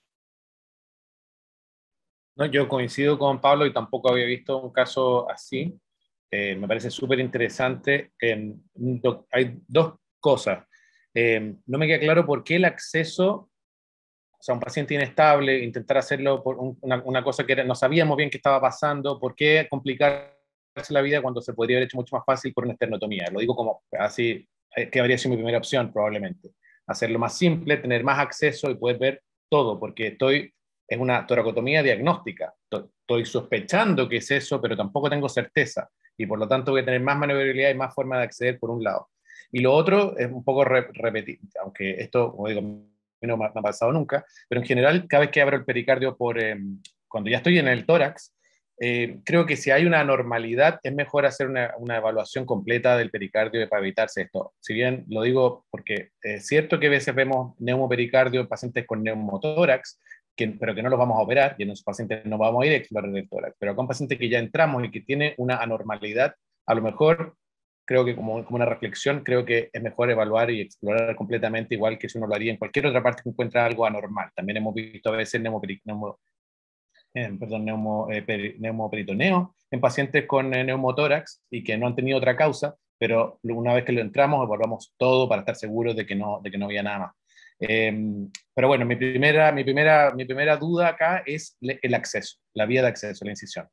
Speaker 9: No, yo coincido con Pablo y tampoco había visto un caso así. Eh, me parece súper interesante. Eh, do, hay dos cosas. Eh, no me queda claro por qué el acceso, o sea, un paciente inestable, intentar hacerlo por un, una, una cosa que era, no sabíamos bien qué estaba pasando, por qué complicarse la vida cuando se podría haber hecho mucho más fácil por una esternotomía. Lo digo como así, eh, que habría sido mi primera opción probablemente. Hacerlo más simple, tener más acceso y poder ver todo, porque estoy, es una toracotomía diagnóstica. Estoy sospechando que es eso, pero tampoco tengo certeza. Y por lo tanto voy a tener más maniobrabilidad y más forma de acceder por un lado. Y lo otro es un poco re repetir, aunque esto, como digo, no me ha pasado nunca, pero en general, cada vez que abro el pericardio por, eh, cuando ya estoy en el tórax, eh, creo que si hay una anormalidad, es mejor hacer una, una evaluación completa del pericardio para evitarse esto. Si bien lo digo porque es cierto que a veces vemos neumopericardio en pacientes con neumotórax, que, pero que no los vamos a operar, y en esos pacientes no vamos a ir a explorar el tórax, pero con pacientes que ya entramos y que tiene una anormalidad, a lo mejor creo que como, como una reflexión, creo que es mejor evaluar y explorar completamente, igual que si uno lo haría en cualquier otra parte que encuentra algo anormal. También hemos visto a veces eh, perdón, neumo, eh, peri, neumoperitoneo en pacientes con eh, neumotórax y que no han tenido otra causa, pero una vez que lo entramos, evaluamos todo para estar seguros de que no, de que no había nada más. Eh, pero bueno, mi primera, mi, primera, mi primera duda acá es el acceso, la vía de acceso, la incisión.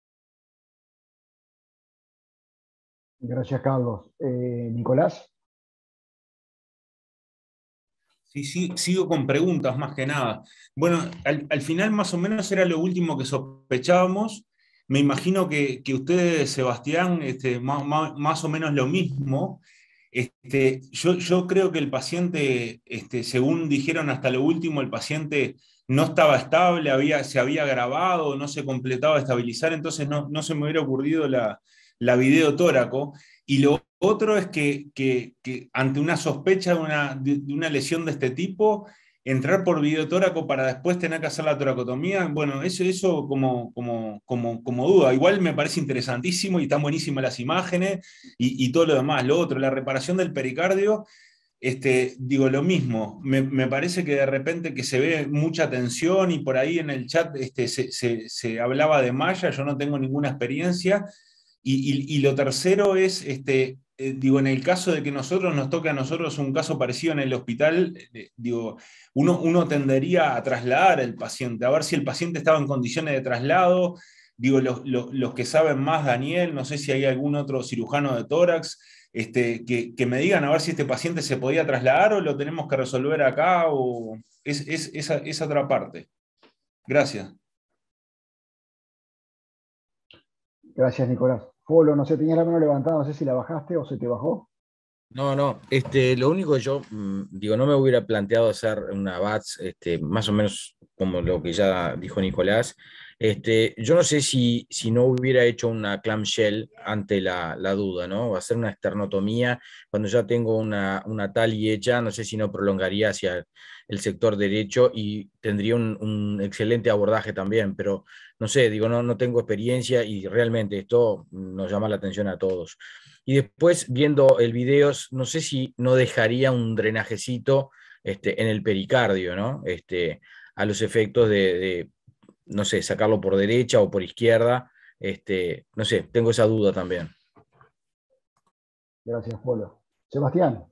Speaker 2: Gracias, Carlos. Eh, Nicolás.
Speaker 6: Sí, sí, sigo con preguntas más que nada. Bueno, al, al final más o menos era lo último que sospechábamos. Me imagino que, que ustedes, Sebastián, este, más, más, más o menos lo mismo. Este, yo, yo creo que el paciente, este, según dijeron hasta lo último, el paciente no estaba estable, había, se había agravado, no se completaba de estabilizar, entonces no, no se me hubiera ocurrido la, la videotóraco. Y lo otro es que, que, que ante una sospecha de una, de, de una lesión de este tipo, entrar por videotóraco para después tener que hacer la toracotomía, bueno, eso, eso como, como, como, como duda. Igual me parece interesantísimo y están buenísimas las imágenes y, y todo lo demás. Lo otro, la reparación del pericardio, este, digo lo mismo, me, me parece que de repente que se ve mucha tensión y por ahí en el chat este, se, se, se hablaba de malla, yo no tengo ninguna experiencia. Y, y, y lo tercero es, este, eh, digo, en el caso de que nosotros nos toque a nosotros un caso parecido en el hospital, eh, digo, uno, uno tendería a trasladar al paciente, a ver si el paciente estaba en condiciones de traslado. Digo, los, los, los que saben más, Daniel, no sé si hay algún otro cirujano de tórax, este, que, que me digan a ver si este paciente se podía trasladar o lo tenemos que resolver acá, o es, es esa, esa otra parte. Gracias.
Speaker 2: Gracias, Nicolás. Polo, no sé, tenías la mano levantada, no sé si la bajaste o se te bajó.
Speaker 11: No, no, este, lo único que yo, mmm, digo, no me hubiera planteado hacer una B A T S, este, más o menos como lo que ya dijo Nicolás. Este, yo no sé si, si no hubiera hecho una clamshell ante la, la duda, ¿no? Hacer una esternotomía cuando ya tengo una, una tali hecha, no sé si no prolongaría hacia el sector derecho y tendría un, un excelente abordaje también, pero no sé, digo, no, no tengo experiencia y realmente esto nos llama la atención a todos. Y después, viendo el video, no sé si no dejaría un drenajecito este, en el pericardio, ¿no? Este, a los efectos de, de, no sé, sacarlo por derecha o por izquierda. Este, no sé, tengo esa duda también.
Speaker 2: Gracias, Polo. Sebastián.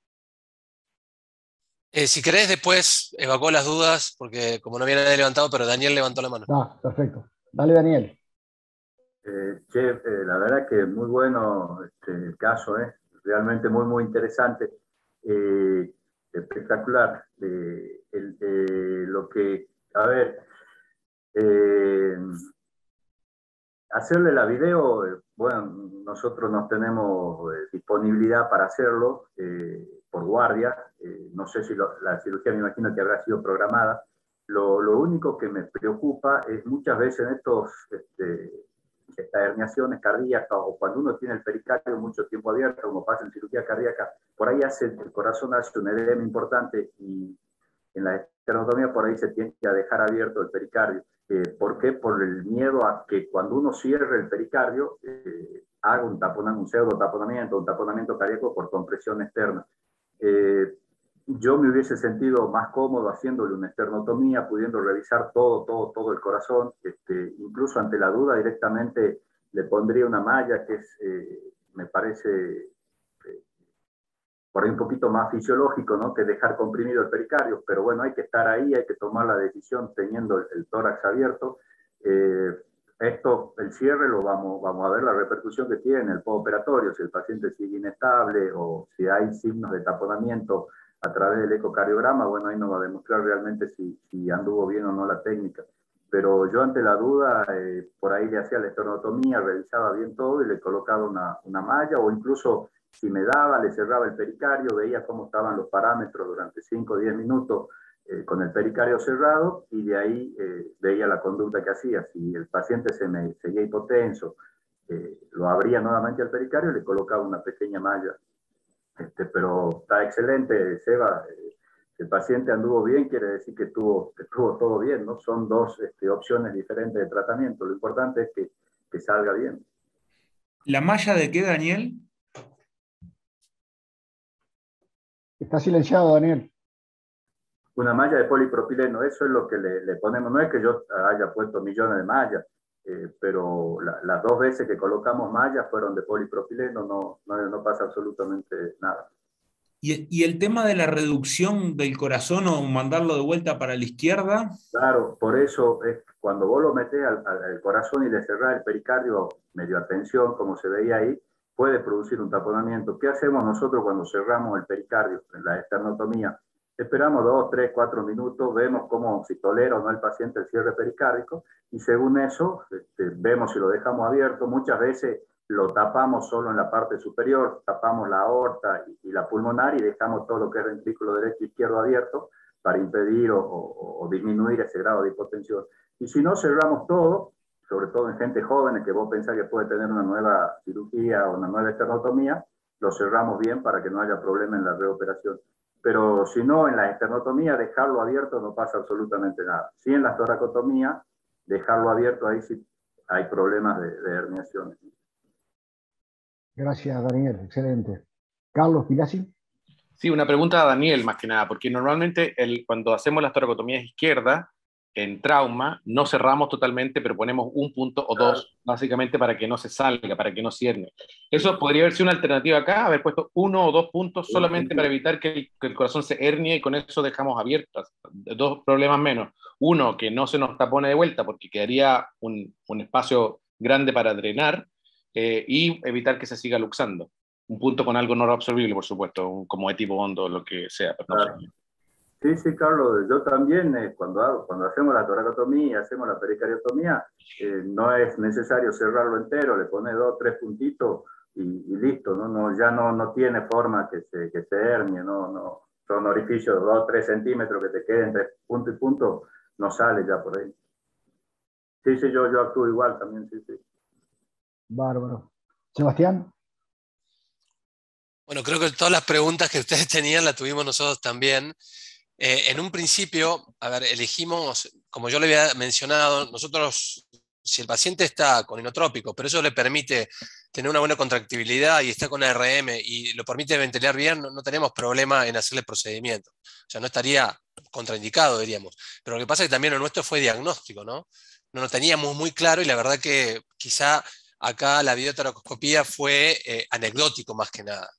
Speaker 3: Eh, si querés, después evacuó las dudas, porque como no había nadie levantado, pero Daniel levantó la mano.
Speaker 2: Ah, perfecto. Dale, Daniel.
Speaker 4: Eh, che, eh, la verdad que muy bueno este, el caso, eh, realmente muy, muy interesante, eh, espectacular. Eh, el, eh, lo que, a ver, eh, hacerle la video, eh, bueno, nosotros no tenemos eh, disponibilidad para hacerlo eh, por guardia, eh, no sé si lo, la cirugía me imagino que habrá sido programada. Lo, lo único que me preocupa es muchas veces en estos... Este, estas herniaciones cardíacas o cuando uno tiene el pericardio mucho tiempo abierto, como pasa en cirugía cardíaca, por ahí hace, el corazón hace un edema importante y en la esternotomía por ahí se tiende a dejar abierto el pericardio. Eh, ¿Por qué? Por el miedo a que cuando uno cierre el pericardio eh, haga un, taponamiento, un pseudo taponamiento, un taponamiento cardíaco por compresión externa. Eh, yo me hubiese sentido más cómodo haciéndole una esternotomía, pudiendo revisar todo, todo, todo el corazón. Este, incluso ante la duda directamente le pondría una malla que es, eh, me parece, eh, por ahí un poquito más fisiológico, ¿no? Que dejar comprimido el pericardio. Pero bueno, hay que estar ahí, hay que tomar la decisión teniendo el, el tórax abierto. Eh, esto, el cierre, lo vamos, vamos a ver la repercusión que tiene en el postoperatorio, si el paciente sigue inestable o si hay signos de taponamiento a través del ecocardiograma, bueno, ahí nos va a demostrar realmente si, si anduvo bien o no la técnica. Pero yo ante la duda, eh, por ahí le hacía la esternotomía, revisaba bien todo y le colocaba una, una malla, o incluso si me daba, le cerraba el pericardio, veía cómo estaban los parámetros durante cinco o diez minutos eh, con el pericardio cerrado, y de ahí eh, veía la conducta que hacía. Si el paciente se me seguía hipotenso, eh, lo abría nuevamente al pericardio y le colocaba una pequeña malla. Este, pero está excelente, Seba. Eh, el paciente anduvo bien, quiere decir que estuvo, que estuvo todo bien, ¿no? Son dos este, opciones diferentes de tratamiento. Lo importante es que, que salga bien.
Speaker 6: ¿La malla de qué, Daniel?
Speaker 2: Está silenciado, Daniel.
Speaker 4: una malla de polipropileno, eso es lo que le, le ponemos. No es que yo haya puesto millones de mallas, eh, pero la, las dos veces que colocamos mallas fueron de polipropileno, no, no, no pasa absolutamente nada.
Speaker 6: ¿Y, ¿Y el tema de la reducción del corazón o mandarlo de vuelta para la izquierda?
Speaker 4: Claro, por eso es cuando vos lo metés al, al, al corazón y le cerrás el pericardio medio a tensión, como se veía ahí, puede producir un taponamiento. ¿Qué hacemos nosotros cuando cerramos el pericardio en la esternotomía? Esperamos dos, tres, cuatro minutos, vemos cómo, si tolera o no el paciente el cierre pericárdico, y según eso, este, vemos si lo dejamos abierto. Muchas veces lo tapamos solo en la parte superior, tapamos la aorta y, y la pulmonar y dejamos todo lo que es ventrículo derecho e izquierdo abierto para impedir o, o, o disminuir ese grado de hipotensión. Y si no, cerramos todo, sobre todo en gente joven que vos pensás que puede tener una nueva cirugía o una nueva esternotomía, lo cerramos bien para que no haya problema en la reoperación. Pero si no, en la esternotomía, dejarlo abierto no pasa absolutamente nada. Si en la toracotomía, dejarlo abierto, ahí sí hay problemas de, de herniaciones.
Speaker 2: Gracias, Daniel. Excelente. Carlos Pilasi.
Speaker 9: Sí, una pregunta a Daniel más que nada, porque normalmente el, cuando hacemos las toracotomías izquierdas, en trauma, no cerramos totalmente, pero ponemos un punto o dos, básicamente para que no se salga, para que no cierne. Eso podría haber sido una alternativa acá, haber puesto uno o dos puntos solamente para evitar que el, que el corazón se hernie y con eso dejamos abiertas. Dos problemas menos. Uno, que no se nos tapone de vuelta porque quedaría un, un espacio grande para drenar eh, y evitar que se siga luxando. Un punto con algo no absorbible, por supuesto, un, como de tipo hondo o lo que sea. Pero no sé.
Speaker 4: Sí, sí, Carlos, yo también eh, cuando, hago, cuando hacemos la toracotomía, hacemos la pericardiotomía, eh, no es necesario cerrarlo entero, le pones dos, tres puntitos y, y listo, ¿no? No, ya no, no tiene forma que se, que se hernie, no, no, son orificios de dos, tres centímetros que te queden entre punto y punto, no sale ya por ahí. Sí, sí, yo, yo actúo igual también, sí, sí.
Speaker 2: Bárbaro. Sebastián.
Speaker 3: Bueno, creo que todas las preguntas que ustedes tenían las tuvimos nosotros también. Eh, en un principio, a ver, elegimos, como yo le había mencionado, nosotros, si el paciente está con inotrópico, pero eso le permite tener una buena contractibilidad y está con A R M y lo permite ventilar bien, no, no tenemos problema en hacerle procedimiento. O sea, no estaría contraindicado, diríamos. Pero lo que pasa es que también lo nuestro fue diagnóstico, ¿no? No lo teníamos muy claro y la verdad que quizá acá la videotoracoscopía fue eh, anecdótico más que nada.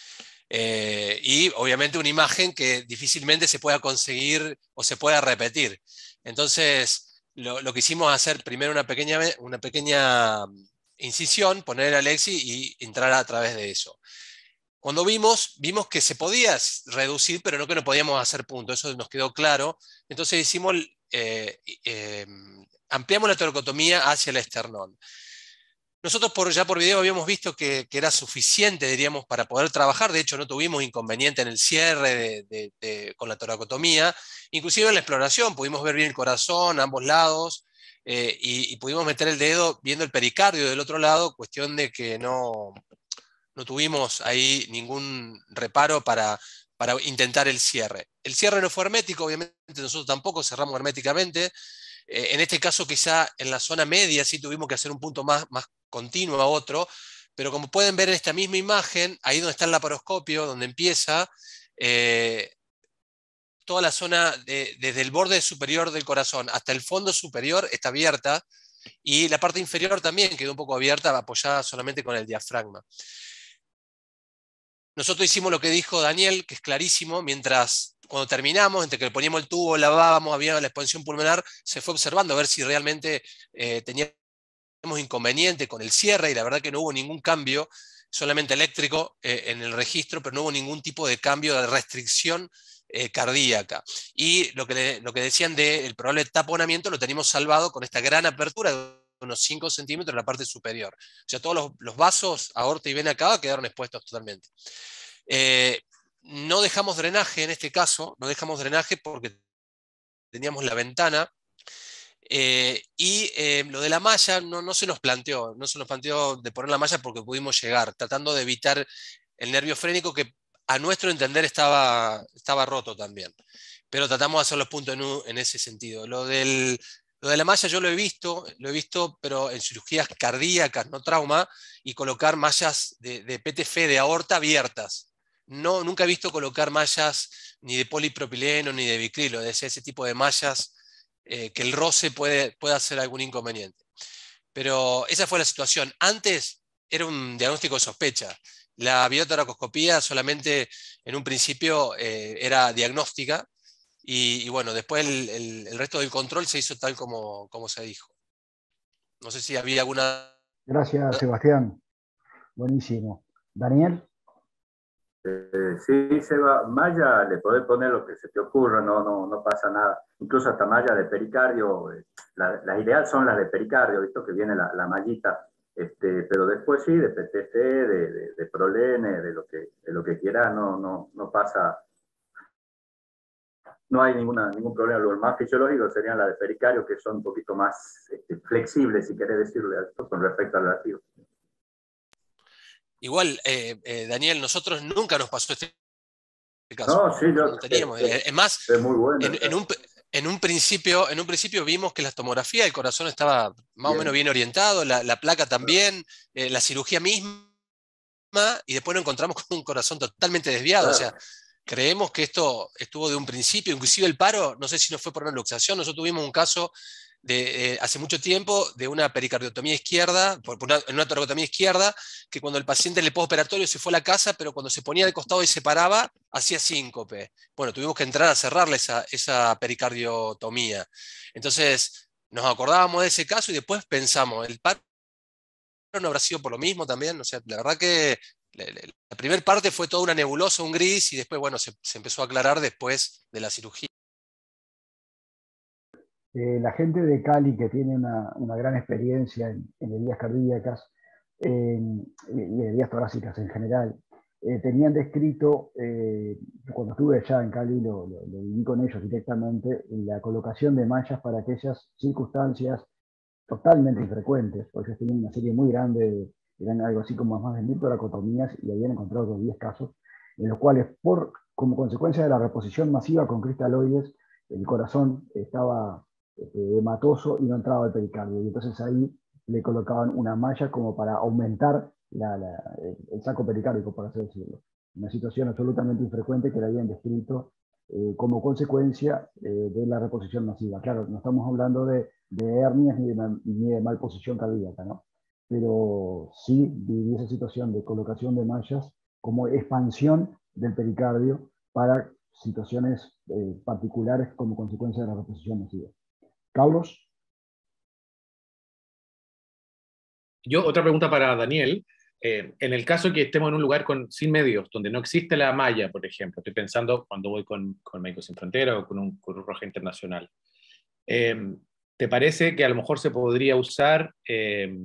Speaker 3: Eh, y obviamente una imagen que difícilmente se pueda conseguir o se pueda repetir. Entonces, lo, lo que hicimos hacer primero una pequeña, una pequeña incisión, poner el Alexi y entrar a través de eso. Cuando vimos, vimos que se podía reducir, pero no que no podíamos hacer punto. Eso nos quedó claro. Entonces hicimos, eh, eh, ampliamos la toracotomía hacia el esternón. Nosotros por, ya por video habíamos visto que, que era suficiente, diríamos, para poder trabajar. De hecho, no tuvimos inconveniente en el cierre de, de, de, con la toracotomía. Inclusive en la exploración pudimos ver bien el corazón a ambos lados eh, y, y pudimos meter el dedo viendo el pericardio del otro lado, cuestión de que no, no tuvimos ahí ningún reparo para, para intentar el cierre. El cierre no fue hermético, obviamente nosotros tampoco cerramos herméticamente. Eh, en este caso quizá en la zona media sí tuvimos que hacer un punto más, más continuo a otro, pero como pueden ver en esta misma imagen, ahí donde está el laparoscopio, donde empieza, eh, toda la zona de, desde el borde superior del corazón hasta el fondo superior está abierta y la parte inferior también quedó un poco abierta, apoyada solamente con el diafragma. Nosotros hicimos lo que dijo Daniel, que es clarísimo, mientras cuando terminamos, entre que le poníamos el tubo, lavábamos, había la expansión pulmonar, se fue observando a ver si realmente eh, tenía inconveniente con el cierre y la verdad que no hubo ningún cambio, solamente eléctrico eh, en el registro, pero no hubo ningún tipo de cambio de restricción eh, cardíaca. Y lo que, le, lo que decían del probable taponamiento lo teníamos salvado con esta gran apertura de unos cinco centímetros en la parte superior. O sea, todos los, los vasos, aorta y vena cava quedaron expuestos totalmente. Eh, no dejamos drenaje en este caso, no dejamos drenaje porque teníamos la ventana. Eh, y eh, lo de la malla no, no se nos planteó, no se nos planteó de poner la malla porque pudimos llegar, tratando de evitar el nervio frénico que a nuestro entender estaba, estaba roto también. Pero tratamos de hacer los puntos en, en ese sentido. Lo, del, lo de la malla yo lo he visto, lo he visto, pero en cirugías cardíacas, no trauma, y colocar mallas de, de P T F de aorta abiertas. no, nunca he visto colocar mallas ni de polipropileno ni de vicrilo, es decir, ese tipo de mallas eh, que el roce puede, puede hacer algún inconveniente. Pero esa fue la situación. Antes era un diagnóstico de sospecha. La biotoracoscopía solamente en un principio eh, era diagnóstica y, y bueno, después el, el, el resto del control se hizo tal como, como se dijo. No sé si había alguna...
Speaker 2: Gracias, Sebastián. Buenísimo. Daniel.
Speaker 4: Eh, sí, Seba, malla, le podés poner lo que se te ocurra, no, no, no pasa nada. Incluso hasta malla de pericardio, eh, las la ideal son las de pericardio, visto que viene la, la mallita, este, pero después sí, de P T C, de, de, de prolene, de lo que, de lo que quieras, no, no, no pasa, no hay ninguna, ningún problema. Lo más fisiológico serían las de pericardio, que son un poquito más este, flexibles, si querés decirle esto, con respecto al latido.
Speaker 3: Igual, eh, eh, Daniel, nosotros nunca nos pasó este caso.
Speaker 4: No, sí, yo,
Speaker 3: no teníamos.
Speaker 4: Es,
Speaker 3: es más,
Speaker 4: es muy bueno,
Speaker 3: en, en, un, en, un principio, en un principio vimos que la tomografía del corazón estaba más bien. o menos bien orientado, la, la placa también, eh, la cirugía misma, y después nos encontramos con un corazón totalmente desviado. Claro. O sea, creemos que esto estuvo de un principio, inclusive el paro, no sé si no fue por una luxación, nosotros tuvimos un caso de, eh, hace mucho tiempo de una pericardiotomía izquierda, por una, una toracotomía izquierda, que cuando el paciente en el postoperatorio se fue a la casa, pero cuando se ponía de costado y se paraba, hacía síncope. Bueno, tuvimos que entrar a cerrarle esa, esa pericardiotomía. Entonces, nos acordábamos de ese caso y después pensamos, ¿el paro no habrá sido por lo mismo también? O sea, la verdad que la, la, la primera parte fue toda una nebulosa, un gris, y después, bueno, se, se empezó a aclarar después de la cirugía.
Speaker 2: Eh, la gente de Cali, que tiene una, una gran experiencia en, en heridas cardíacas en, y heridas torácicas en general, eh, tenían descrito, eh, cuando estuve allá en Cali, lo, lo, lo viví con ellos directamente, la colocación de mallas para aquellas circunstancias totalmente infrecuentes, porque ellos tenían una serie muy grande, de, eran algo así como más de mil toracotomías y habían encontrado otros diez casos, en los cuales, por, como consecuencia de la reposición masiva con cristaloides, el corazón estaba eh, hematoso y no entraba el pericardio. Y entonces ahí le colocaban una malla como para aumentar la, la, el saco pericárdico, por así decirlo. Una situación absolutamente infrecuente que le habían descrito eh, como consecuencia eh, de la reposición masiva. Claro, no estamos hablando de, de hernias ni de, ni de malposición cardíaca, ¿no? Pero sí viví esa situación de colocación de mallas como expansión del pericardio para situaciones eh, particulares como consecuencia de la reposición masiva. Carlos.
Speaker 9: Yo, otra pregunta para Daniel. Eh, en el caso que estemos en un lugar con, sin medios, donde no existe la malla, por ejemplo, estoy pensando cuando voy con, con Médicos Sin Fronteras o con un Cruz Roja Internacional, eh, ¿te parece que a lo mejor se podría usar, eh,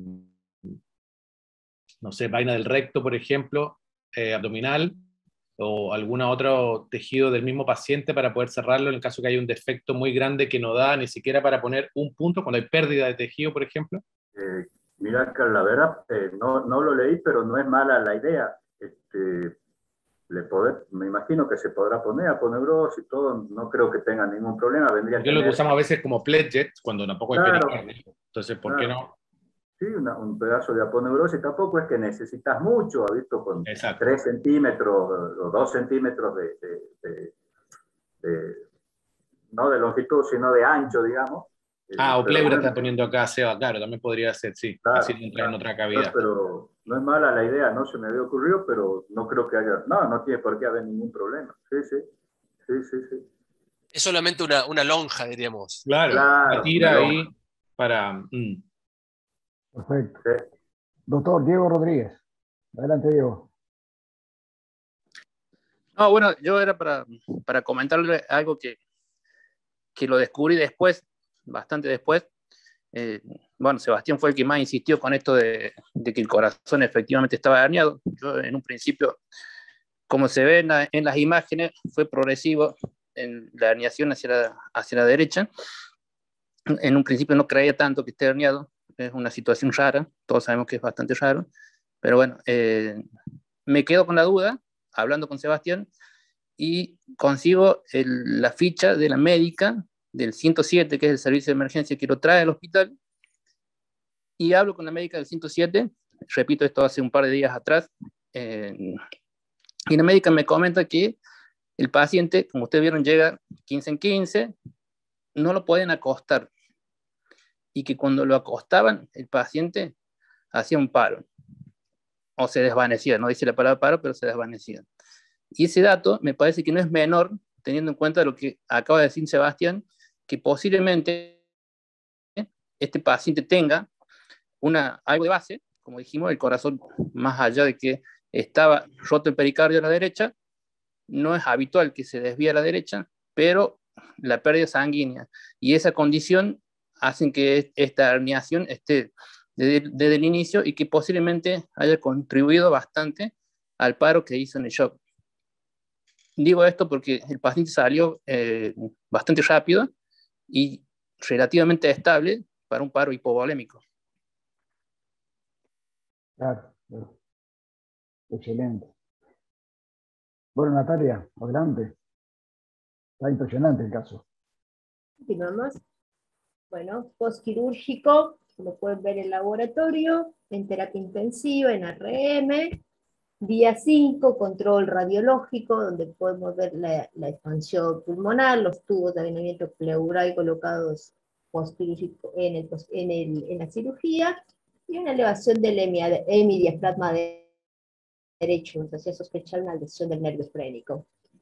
Speaker 9: no sé, vaina del recto, por ejemplo, eh, abdominal, o algún otro tejido del mismo paciente para poder cerrarlo en el caso que haya un defecto muy grande que no da ni siquiera para poner un punto cuando hay pérdida de tejido, por ejemplo?
Speaker 4: Eh, mira, la verdad, eh, no, no lo leí, pero no es mala la idea. Este, le poder, me imagino que se podrá poner aponeurosis y todo, no creo que tenga ningún problema. Vendría
Speaker 9: Yo lo que usamos a veces como pledget, cuando tampoco hay
Speaker 4: claro,
Speaker 9: pericardio. Entonces, ¿por
Speaker 4: claro.
Speaker 9: qué no?
Speaker 4: Sí, una, un pedazo de aponeurosis tampoco es que necesitas mucho, ha visto con
Speaker 9: Exacto.
Speaker 4: tres centímetros o dos centímetros de, de, de, de, no de longitud, sino de ancho, digamos.
Speaker 9: Ah, o pleura bueno, está poniendo acá, Seba, claro, también podría ser, sí,
Speaker 4: claro,
Speaker 9: así entra
Speaker 4: claro,
Speaker 9: en otra cavidad.
Speaker 4: Pero no es mala la idea, no se me había ocurrido, pero no creo que haya, no, no tiene por qué haber ningún problema. Sí, sí, sí, sí, sí.
Speaker 3: Es solamente una, una lonja, diríamos.
Speaker 9: Claro,
Speaker 4: claro
Speaker 9: la tira ahí para... Mm.
Speaker 2: Perfecto. Sí. Doctor Diego Rodríguez. Adelante, Diego.
Speaker 8: No, bueno, yo era para, para comentarle algo que, que lo descubrí después, bastante después. Eh, bueno, Sebastián fue el que más insistió con esto de, de que el corazón efectivamente estaba herniado. Yo en un principio, como se ve en, la, en las imágenes, fue progresivo en la herniación hacia la, hacia la derecha. En un principio no creía tanto que esté herniado, es una situación rara, todos sabemos que es bastante raro, pero bueno, eh, me quedo con la duda, hablando con Sebastián, y consigo el, la ficha de la médica del ciento siete, que es el servicio de emergencia que lo trae al hospital, y hablo con la médica del ciento siete, repito, esto hace un par de días atrás, eh, Y la médica me comenta que el paciente, como ustedes vieron, llega quince en quince, no lo pueden acostar. Y que cuando lo acostaban, el paciente hacía un paro. O se desvanecía, no dice la palabra paro, pero se desvanecía. Y ese dato me parece que no es menor, teniendo en cuenta lo que acaba de decir Sebastián, que posiblemente este paciente tenga una, algo de base, como dijimos, el corazón, más allá de que estaba roto el pericardio a la derecha, no es habitual que se desvíe a la derecha, pero la pérdida sanguínea y esa condición hacen que esta herniación esté desde, desde el inicio y que posiblemente haya contribuido bastante al paro que hizo en el shock. Digo esto porque el paciente salió eh, bastante rápido y relativamente estable para un paro hipovolémico.
Speaker 2: Claro, claro. Excelente. Bueno, Natalia, adelante. Está impresionante el caso.
Speaker 1: Continuamos. Bueno, postquirúrgico, como pueden ver en el laboratorio, en terapia intensiva, en R M. Día cinco, control radiológico, donde podemos ver la, la expansión pulmonar, los tubos de avenimiento pleural colocados postquirúrgico en, el, en, el, en la cirugía, y una elevación del hemidiafragma de derecho, nos hacía sospechar una lesión del nervio esfrénico.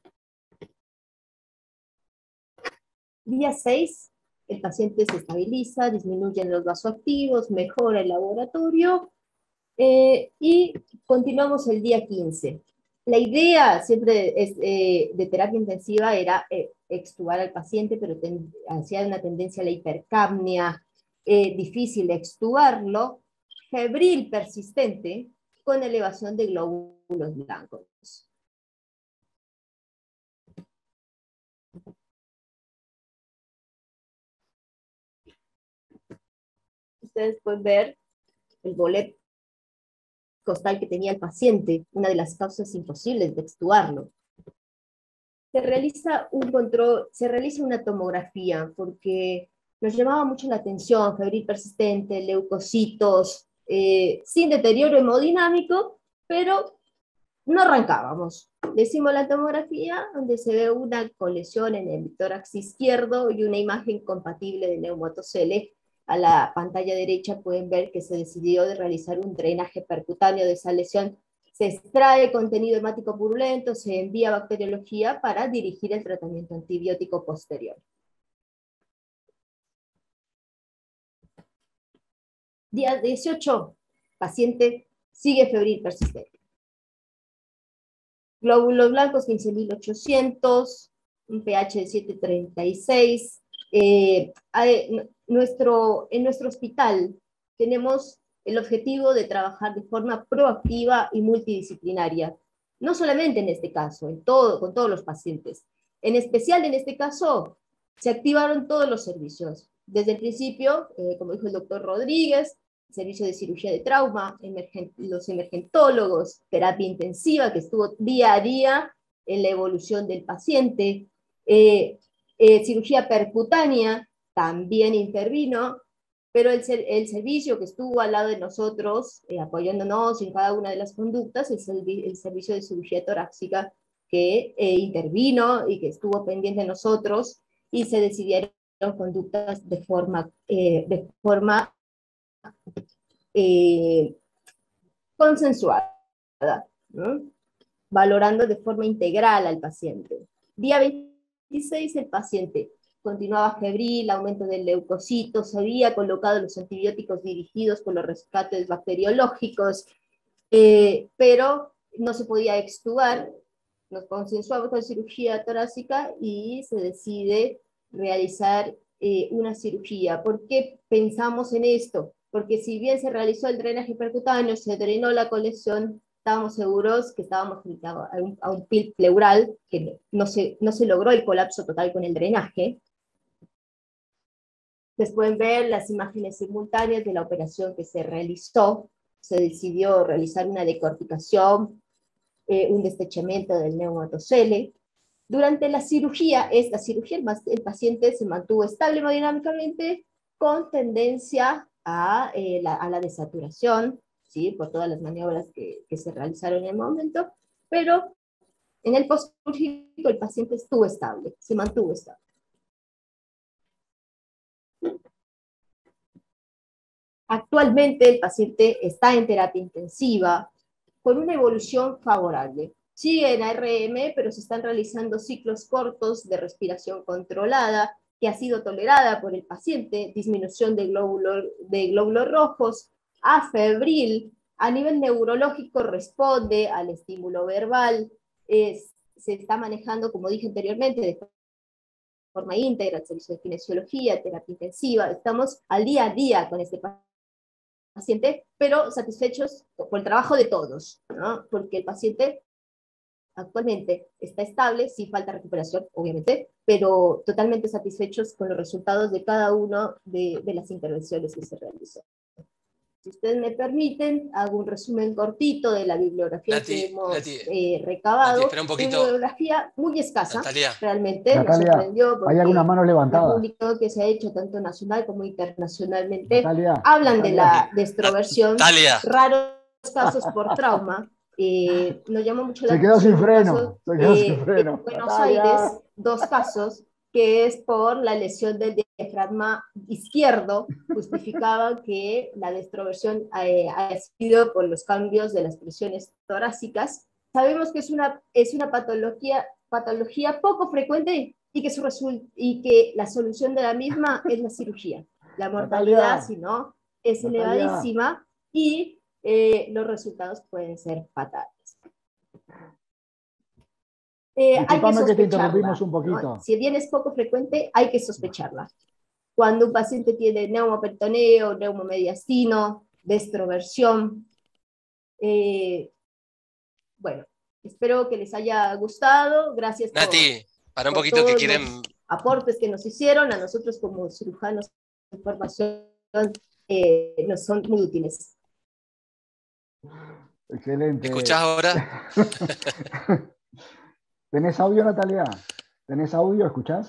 Speaker 1: Día seis, el paciente se estabiliza, disminuyen los vasoactivos, mejora el laboratorio, eh, y continuamos el día quince. La idea siempre es, eh, de terapia intensiva era eh, extubar al paciente, pero ten, hacía una tendencia a la hipercapnia, eh, difícil de extubarlo, febril persistente, con elevación de glóbulos blancos. Ustedes pueden ver el boleto costal que tenía el paciente, una de las causas imposibles de extubarlo. Se realiza un control, se realiza una tomografía, porque nos llamaba mucho la atención, febril persistente, leucocitos, eh, sin deterioro hemodinámico, pero no arrancábamos. Le hicimos la tomografía, donde se ve una colesión en el tórax izquierdo y una imagen compatible de neumatocele. A la pantalla derecha pueden ver que se decidió de realizar un drenaje percutáneo de esa lesión. Se extrae contenido hemático purulento, se envía a bacteriología para dirigir el tratamiento antibiótico posterior. Día dieciocho, paciente sigue febril persistente. Glóbulos blancos quince mil ochocientos, un pH de siete punto treinta y seis. Eh, nuestro, en nuestro hospital tenemos el objetivo de trabajar de forma proactiva y multidisciplinaria, no solamente en este caso, en todo, con todos los pacientes. En especial en este caso, se activaron todos los servicios. Desde el principio, eh, como dijo el doctor Rodríguez, servicio de cirugía de trauma, emergen, los emergentólogos, terapia intensiva, que estuvo día a día en la evolución del paciente, eh, eh, cirugía percutánea, también intervino, pero el, el servicio que estuvo al lado de nosotros, eh, apoyándonos en cada una de las conductas, es el, el servicio de cirugía torácica, que eh, intervino y que estuvo pendiente de nosotros, y se decidieron conductas de forma, eh, de forma eh, consensuada, ¿no? Valorando de forma integral al paciente. Día veintiséis, el paciente continuaba febril, aumento del leucocito, se había colocado los antibióticos dirigidos por los rescates bacteriológicos, eh, pero no se podía extubar. Nos consensuamos con cirugía torácica y se decide realizar eh, una cirugía. ¿Por qué pensamos en esto? Porque si bien se realizó el drenaje percutáneo, se drenó la colección, estábamos seguros que estábamos frente a un, a un pil pleural, que no se, no se logró el colapso total con el drenaje. Ustedes pueden ver las imágenes simultáneas de la operación que se realizó. Se decidió realizar una decorticación, eh, un destechamiento del neumatocele. Durante la cirugía, esta cirugía, el, el paciente se mantuvo estable hemodinámicamente, con tendencia a, eh, la, a la desaturación, ¿sí? Por todas las maniobras que, que se realizaron en el momento, pero En el postquirúrgico el paciente estuvo estable, se mantuvo estable. Actualmente el paciente está en terapia intensiva con una evolución favorable. Sigue en A R M, pero se están realizando ciclos cortos de respiración controlada, que ha sido tolerada por el paciente, disminución de glóbulos, de glóbulos rojos, afebril, a nivel neurológico responde al estímulo verbal, es, se está manejando, como dije anteriormente, de forma íntegra, el servicio de kinesiología, terapia intensiva, estamos al día a día con este paciente, pero satisfechos por el trabajo de todos, ¿no? Porque el paciente actualmente está estable, sí falta recuperación, obviamente, pero totalmente satisfechos con los resultados de cada una de, de las intervenciones que se realizó. Si ustedes me permiten, hago un resumen cortito de la bibliografía
Speaker 3: Nati,
Speaker 1: que hemos
Speaker 3: Nati,
Speaker 1: eh, recabado.
Speaker 3: Nati, espera un poquito.
Speaker 1: Una bibliografía muy escasa,
Speaker 3: Natalia.
Speaker 1: realmente,
Speaker 2: Natalia,
Speaker 1: nos sorprendió porque
Speaker 2: hay algunas manos
Speaker 1: la
Speaker 2: levantadas.
Speaker 1: publicación que se ha hecho tanto nacional como internacionalmente
Speaker 2: Natalia,
Speaker 1: hablan
Speaker 2: Natalia.
Speaker 1: de la destroversión,
Speaker 3: Natalia.
Speaker 1: raros casos por trauma. Eh, nos llamó mucho la
Speaker 2: Se quedó sin
Speaker 1: atención un
Speaker 2: freno,
Speaker 1: caso,
Speaker 2: se quedó
Speaker 1: eh,
Speaker 2: sin freno.
Speaker 1: en Buenos
Speaker 2: Natalia.
Speaker 1: Aires, dos casos, que es por la lesión del diafragma izquierdo, justificaban que la destroversión eh, haya sido por los cambios de las presiones torácicas. Sabemos que es una, es una patología, patología poco frecuente y que, su result y que la solución de la misma es la cirugía. La mortalidad,
Speaker 2: Natalia.
Speaker 1: si no, es
Speaker 2: Natalia.
Speaker 1: elevadísima y eh, los resultados pueden ser fatales. Eh, hay que
Speaker 2: Disculpame que te
Speaker 1: sospecharla,
Speaker 2: interrumpimos un poquito.
Speaker 1: ¿no? Si bien es poco frecuente, hay que sospecharla. Cuando un paciente tiene neumoperitoneo, neumomediastino, destroversión, eh, bueno, espero que les haya gustado. Gracias por,
Speaker 3: Nati, para un
Speaker 1: por
Speaker 3: poquito que
Speaker 1: todos
Speaker 3: quieren.
Speaker 1: los aportes que nos hicieron. A nosotros como cirujanos de formación eh, nos son muy útiles.
Speaker 2: Excelente.
Speaker 3: ¿Me escuchás ahora?
Speaker 2: ¿Tenés audio, Natalia? ¿Tenés audio? ¿Escuchás?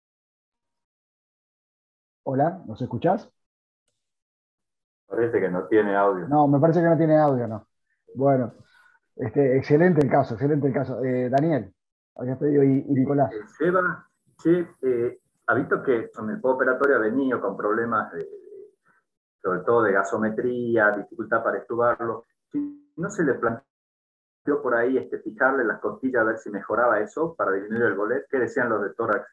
Speaker 2: Hola, ¿nos escuchás?
Speaker 4: Parece que no tiene audio.
Speaker 2: No, me parece que no tiene audio, no. Bueno, este, excelente el caso, excelente el caso. Eh, Daniel, habías pedido y, y Nicolás.
Speaker 4: Eh, Seba, sí, eh, ha visto que en el postoperatorio ha venido con problemas, de, sobre todo de gasometría, dificultad para estubarlo. Si no se le planteó por ahí este, fijarle las costillas a ver si mejoraba eso para disminuir el bolet, ¿qué decían los de tórax?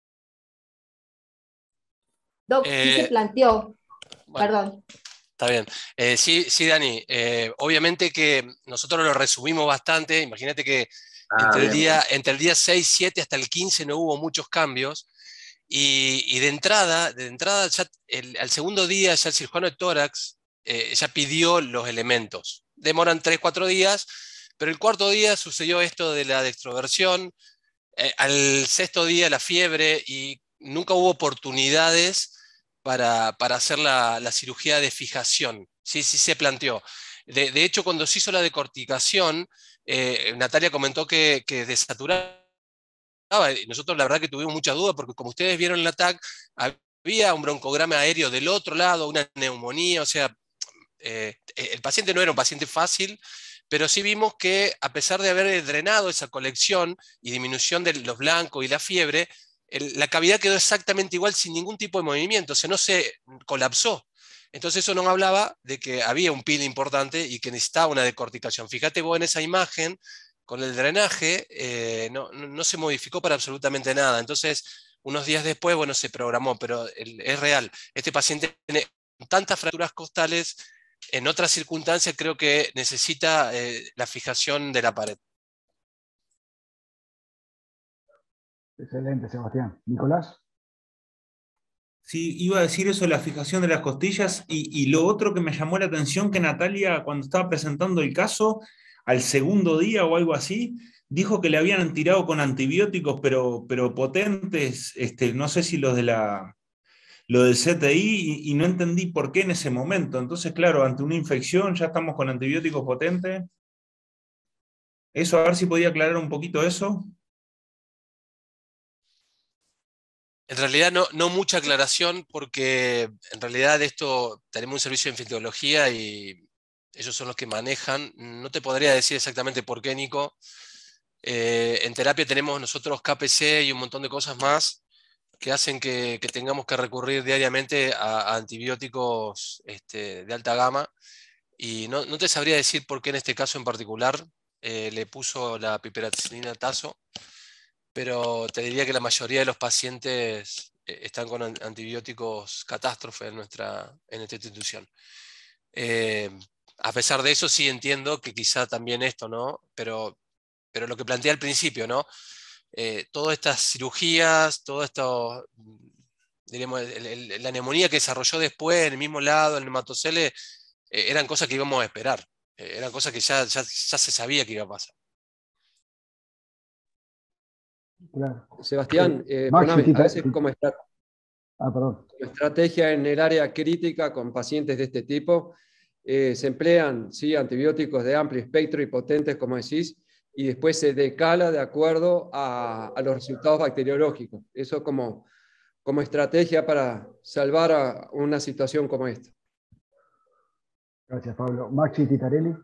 Speaker 1: Doc, eh, sí se planteó, bueno, perdón.
Speaker 3: Está bien. Eh, sí, sí, Dani. Eh, obviamente que nosotros lo resumimos bastante. Imagínate que ah, entre, el día, entre el día seis, siete hasta el quince no hubo muchos cambios. Y, y de entrada, de entrada ya el, al segundo día ya el cirujano de tórax eh, ya pidió los elementos. Demoran tres, cuatro días, pero el cuarto día sucedió esto de la dextroversión. Eh, al sexto día la fiebre y nunca hubo oportunidades Para, para hacer la, la cirugía de fijación. Sí, sí se planteó. De, de hecho, cuando se hizo la decorticación, eh, Natalia comentó que, que desaturaba. Y nosotros la verdad que tuvimos mucha duda, porque como ustedes vieron en la T A C, había un broncograma aéreo del otro lado, una neumonía, o sea, eh, el paciente no era un paciente fácil, pero sí vimos que a pesar de haber drenado esa colección y disminución de los blancos y la fiebre, el, la cavidad quedó exactamente igual sin ningún tipo de movimiento, o sea, no se colapsó. Entonces eso nos hablaba de que había un P I L importante y que necesitaba una decorticación. Fíjate vos en esa imagen, con el drenaje, eh, no, no se modificó para absolutamente nada. Entonces, unos días después, bueno, se programó, pero el, es real. Este paciente tiene tantas fracturas costales, en otras circunstancias creo que necesita eh, la fijación de la pared.
Speaker 2: Excelente, Sebastián. ¿Nicolás?
Speaker 6: Sí, iba a decir eso, la fijación de las costillas, y, y lo otro que me llamó la atención, que Natalia, cuando estaba presentando el caso, al segundo día o algo así, dijo que le habían tirado con antibióticos, pero, pero potentes, este, no sé si los de la, lo del C T I, y, y no entendí por qué en ese momento. Entonces, claro, ante una infección ya estamos con antibióticos potentes. Eso, a ver si podía aclarar un poquito eso.
Speaker 3: En realidad no, no mucha aclaración, porque en realidad esto tenemos un servicio de infectología y ellos son los que manejan. No te podría decir exactamente por qué, Nico. Eh, en terapia tenemos nosotros K P C y un montón de cosas más que hacen que, que tengamos que recurrir diariamente a, a antibióticos este, de alta gama. Y no, no te sabría decir por qué en este caso en particular eh, le puso la piperacilina tazo, pero te diría que la mayoría de los pacientes eh, están con antibióticos catástrofe en nuestra, en esta institución. Eh, a pesar de eso, sí entiendo que quizá también esto, ¿no? Pero, pero lo que planteé al principio, ¿no? Eh, todas estas cirugías, todo esto, diríamos, el, el, la neumonía que desarrolló después en el mismo lado, el neumatocele, eh, eran cosas que íbamos a esperar. Eh, eran cosas que ya, ya, ya se sabía que iba a pasar.
Speaker 2: Claro.
Speaker 5: Sebastián, eh,
Speaker 2: Maxi,
Speaker 5: perdóname,
Speaker 2: tita-
Speaker 5: a veces como, estra-
Speaker 2: Ah, perdón.
Speaker 5: como estrategia en el área crítica con pacientes de este tipo, eh, se emplean sí, antibióticos de amplio espectro y potentes, como decís, y después se decala de acuerdo a, a los resultados bacteriológicos. Eso como, como estrategia para salvar a una situación como esta.
Speaker 2: Gracias, Pablo. Maxi Titarelli.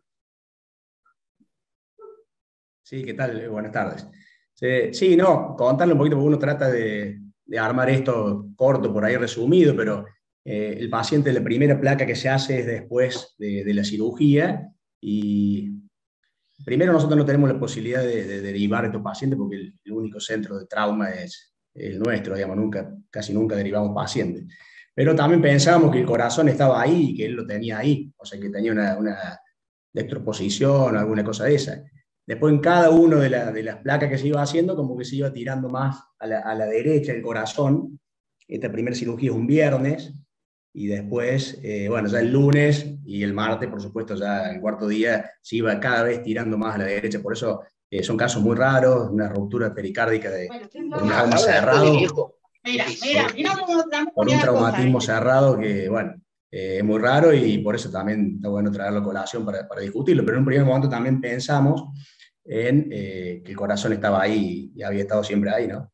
Speaker 12: Sí, ¿qué tal? Buenas tardes. Sí, sí, no, contarle un poquito, porque uno trata de, de armar esto corto, por ahí resumido, pero eh, el paciente, la primera placa que se hace es después de, de la cirugía, y primero nosotros no tenemos la posibilidad de, de derivar a estos pacientes porque el, el único centro de trauma es el nuestro, digamos, nunca, casi nunca derivamos pacientes. Pero también pensábamos que el corazón estaba ahí y que él lo tenía ahí, o sea, que tenía una, una desproposición o alguna cosa de esa. Después, en cada una de, la, de las placas que se iba haciendo, como que se iba tirando más a la, a la derecha el corazón. Esta primera cirugía es un viernes, y después, eh, bueno, ya el lunes y el martes, por supuesto, ya el cuarto día, se iba cada vez tirando más a la derecha. Por eso eh, son casos muy raros, una ruptura pericárdica de, por un trauma cerrado,
Speaker 13: Mira, mira, mira cómo estamos
Speaker 12: por un
Speaker 13: poniendo las
Speaker 12: traumatismo
Speaker 13: cosas, ¿eh?
Speaker 12: cerrado que, bueno, eh, es muy raro, y por eso también está bueno traerlo a colación para, para discutirlo. Pero en un primer momento también pensamos en eh, que el corazón estaba ahí y había estado siempre ahí, ¿no?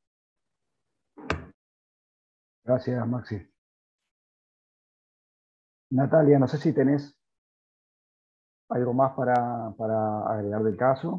Speaker 2: Gracias, Maxi. Natalia, no sé si tenés algo más para, para agregar del caso.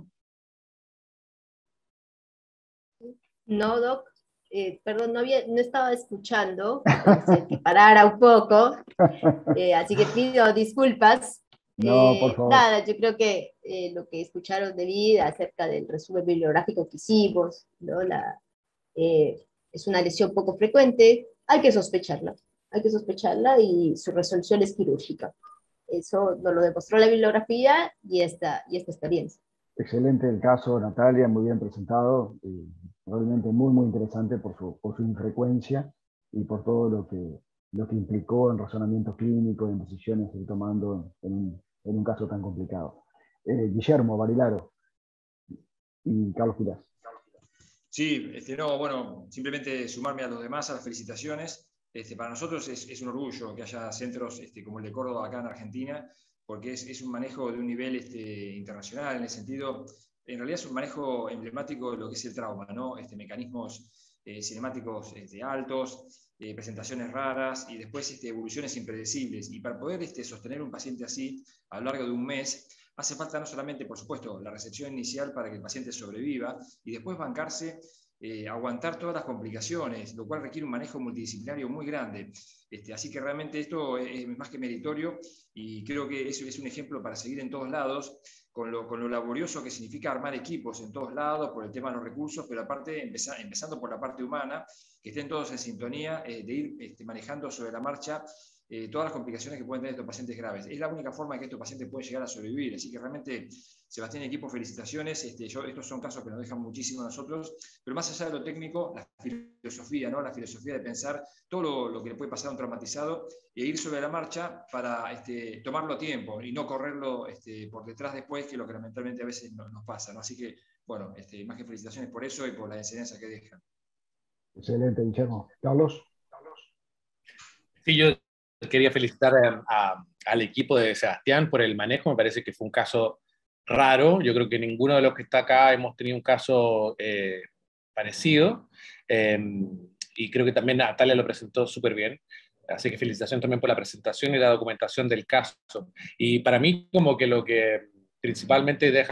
Speaker 1: No, Doc. Eh, perdón, no, había, no estaba escuchando, pensé que parara un poco, eh, así que pido disculpas.
Speaker 2: No,
Speaker 1: Eh,
Speaker 2: por favor.
Speaker 1: Nada, yo creo que eh, lo que escucharon de vida acerca del resumen bibliográfico que hicimos, ¿no? La, eh, es una lesión poco frecuente, hay que sospecharla, hay que sospecharla y su resolución es quirúrgica. Eso nos lo demostró la bibliografía y esta, y esta experiencia.
Speaker 2: Excelente el caso, Natalia, muy bien presentado, y realmente muy, muy interesante por su, por su infrecuencia y por todo lo que, lo que implicó en razonamiento clínico, en decisiones que tomando en un, en un caso tan complicado. Eh, Guillermo Barilaro y Carlos Quirás.
Speaker 7: Sí, este, no, bueno, simplemente sumarme a los demás, a las felicitaciones. Este, para nosotros es, es un orgullo que haya centros este, como el de Córdoba acá en Argentina, porque es, es un manejo de un nivel este, internacional, en el sentido, en realidad es un manejo emblemático de lo que es el trauma, ¿no? Este, mecanismos eh, cinemáticos este, altos, eh, presentaciones raras y después este, evoluciones impredecibles. Y para poder este, sostener un paciente así a lo largo de un mes, hace falta no solamente, por supuesto, la recepción inicial para que el paciente sobreviva y después bancarse, eh, aguantar todas las complicaciones, lo cual requiere un manejo multidisciplinario muy grande. Este, así que realmente esto es, es más que meritorio y creo que eso es un ejemplo para seguir en todos lados, con lo, con lo laborioso que significa armar equipos en todos lados por el tema de los recursos, pero aparte, empezar, empezando por la parte humana, que estén todos en sintonía, eh, de ir este, manejando sobre la marcha Eh, todas las complicaciones que pueden tener estos pacientes graves. Es la única forma en que estos pacientes pueden llegar a sobrevivir. Así que realmente, Sebastián y equipo, felicitaciones. Este, yo, estos son casos que nos dejan muchísimo a nosotros, pero más allá de lo técnico, la filosofía, ¿no? La filosofía de pensar todo lo, lo que le puede pasar a un traumatizado e ir sobre la marcha para este, tomarlo a tiempo y no correrlo este, por detrás después, que es lo que lamentablemente a veces no, nos pasa, ¿no? Así que, bueno, este, más que felicitaciones por eso y por la enseñanza que dejan.
Speaker 2: Excelente, Guillermo. Carlos.
Speaker 9: Sí, yo quería felicitar a, a, al equipo de Sebastián por el manejo. Me parece que fue un caso raro. Yo creo que ninguno de los que está acá hemos tenido un caso eh, parecido. Eh, y creo que también Natalia lo presentó súper bien. Así que felicitación también por la presentación y la documentación del caso. Y para mí, como que lo que principalmente deja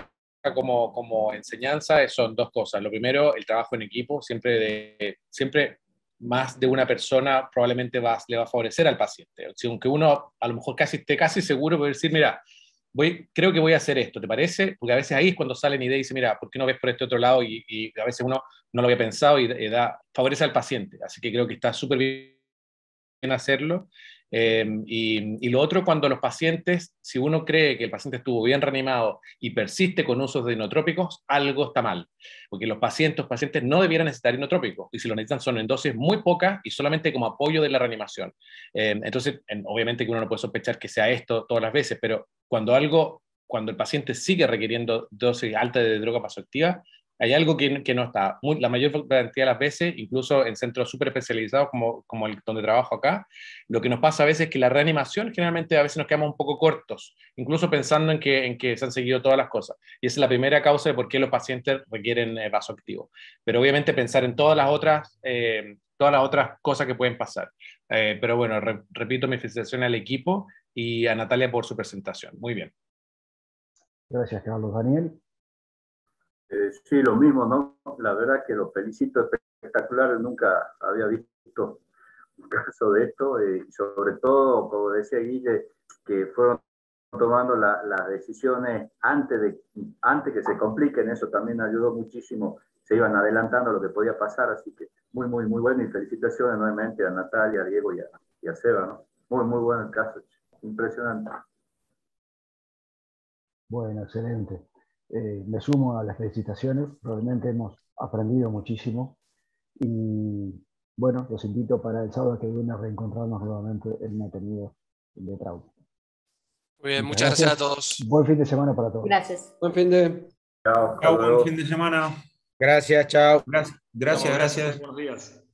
Speaker 9: como, como enseñanza son dos cosas. Lo primero, el trabajo en equipo, siempre, de, siempre más de una persona probablemente va, le va a favorecer al paciente. Si aunque uno a lo mejor casi esté casi seguro de decir, mira, voy, creo que voy a hacer esto, ¿te parece? Porque a veces ahí es cuando salen ideas y dice, mira, ¿por qué no ves por este otro lado? Y, y a veces uno no lo había pensado y, y da, favorece al paciente. Así que creo que está súper bien hacerlo. Eh, y, y lo otro, cuando los pacientes, si uno cree que el paciente estuvo bien reanimado y persiste con usos de inotrópicos, algo está mal, porque los pacientes, los pacientes no debieran necesitar inotrópicos, y si lo necesitan son en dosis muy pocas y solamente como apoyo de la reanimación. Eh, entonces, en, obviamente que uno no puede sospechar que sea esto todas las veces, pero cuando algo, cuando el paciente sigue requiriendo dosis altas de droga vasoactiva, hay algo que, que no está. Muy, la mayor cantidad de las veces, incluso en centros súper especializados como, como el donde trabajo acá, lo que nos pasa a veces es que la reanimación, generalmente a veces nos quedamos un poco cortos, incluso pensando en que, en que se han seguido todas las cosas. Y esa es la primera causa de por qué los pacientes requieren eh, vasoactivo. Pero obviamente pensar en todas las otras, eh, todas las otras cosas que pueden pasar. Eh, pero bueno, re, repito mi felicitación al equipo y a Natalia por su presentación. Muy bien.
Speaker 2: Gracias, Carlos. Daniel.
Speaker 4: Eh, sí, lo mismo, ¿no? La verdad que los felicito, espectaculares, nunca había visto un caso de esto, y eh, sobre todo, como decía Guille, que fueron tomando las la decisiones antes, de, antes que se compliquen, eso también ayudó muchísimo, se iban adelantando lo que podía pasar, así que muy, muy, muy bueno, y felicitaciones nuevamente a Natalia, a Diego y a, y a Seba, ¿no? Muy, muy bueno el caso, impresionante.
Speaker 2: Bueno, excelente. Eh, me sumo a las felicitaciones, realmente hemos aprendido muchísimo y bueno, los invito para el sábado que viene a reencontrarnos nuevamente en un contenido de trauma.
Speaker 3: Muy bien, muchas, muchas gracias. gracias a todos.
Speaker 2: Buen fin de semana para todos.
Speaker 1: Gracias.
Speaker 5: Buen fin de.
Speaker 4: Chao,
Speaker 6: chao, buen fin de semana.
Speaker 11: Gracias, chao.
Speaker 6: Gracias, gracias. gracias.
Speaker 7: Buenos días.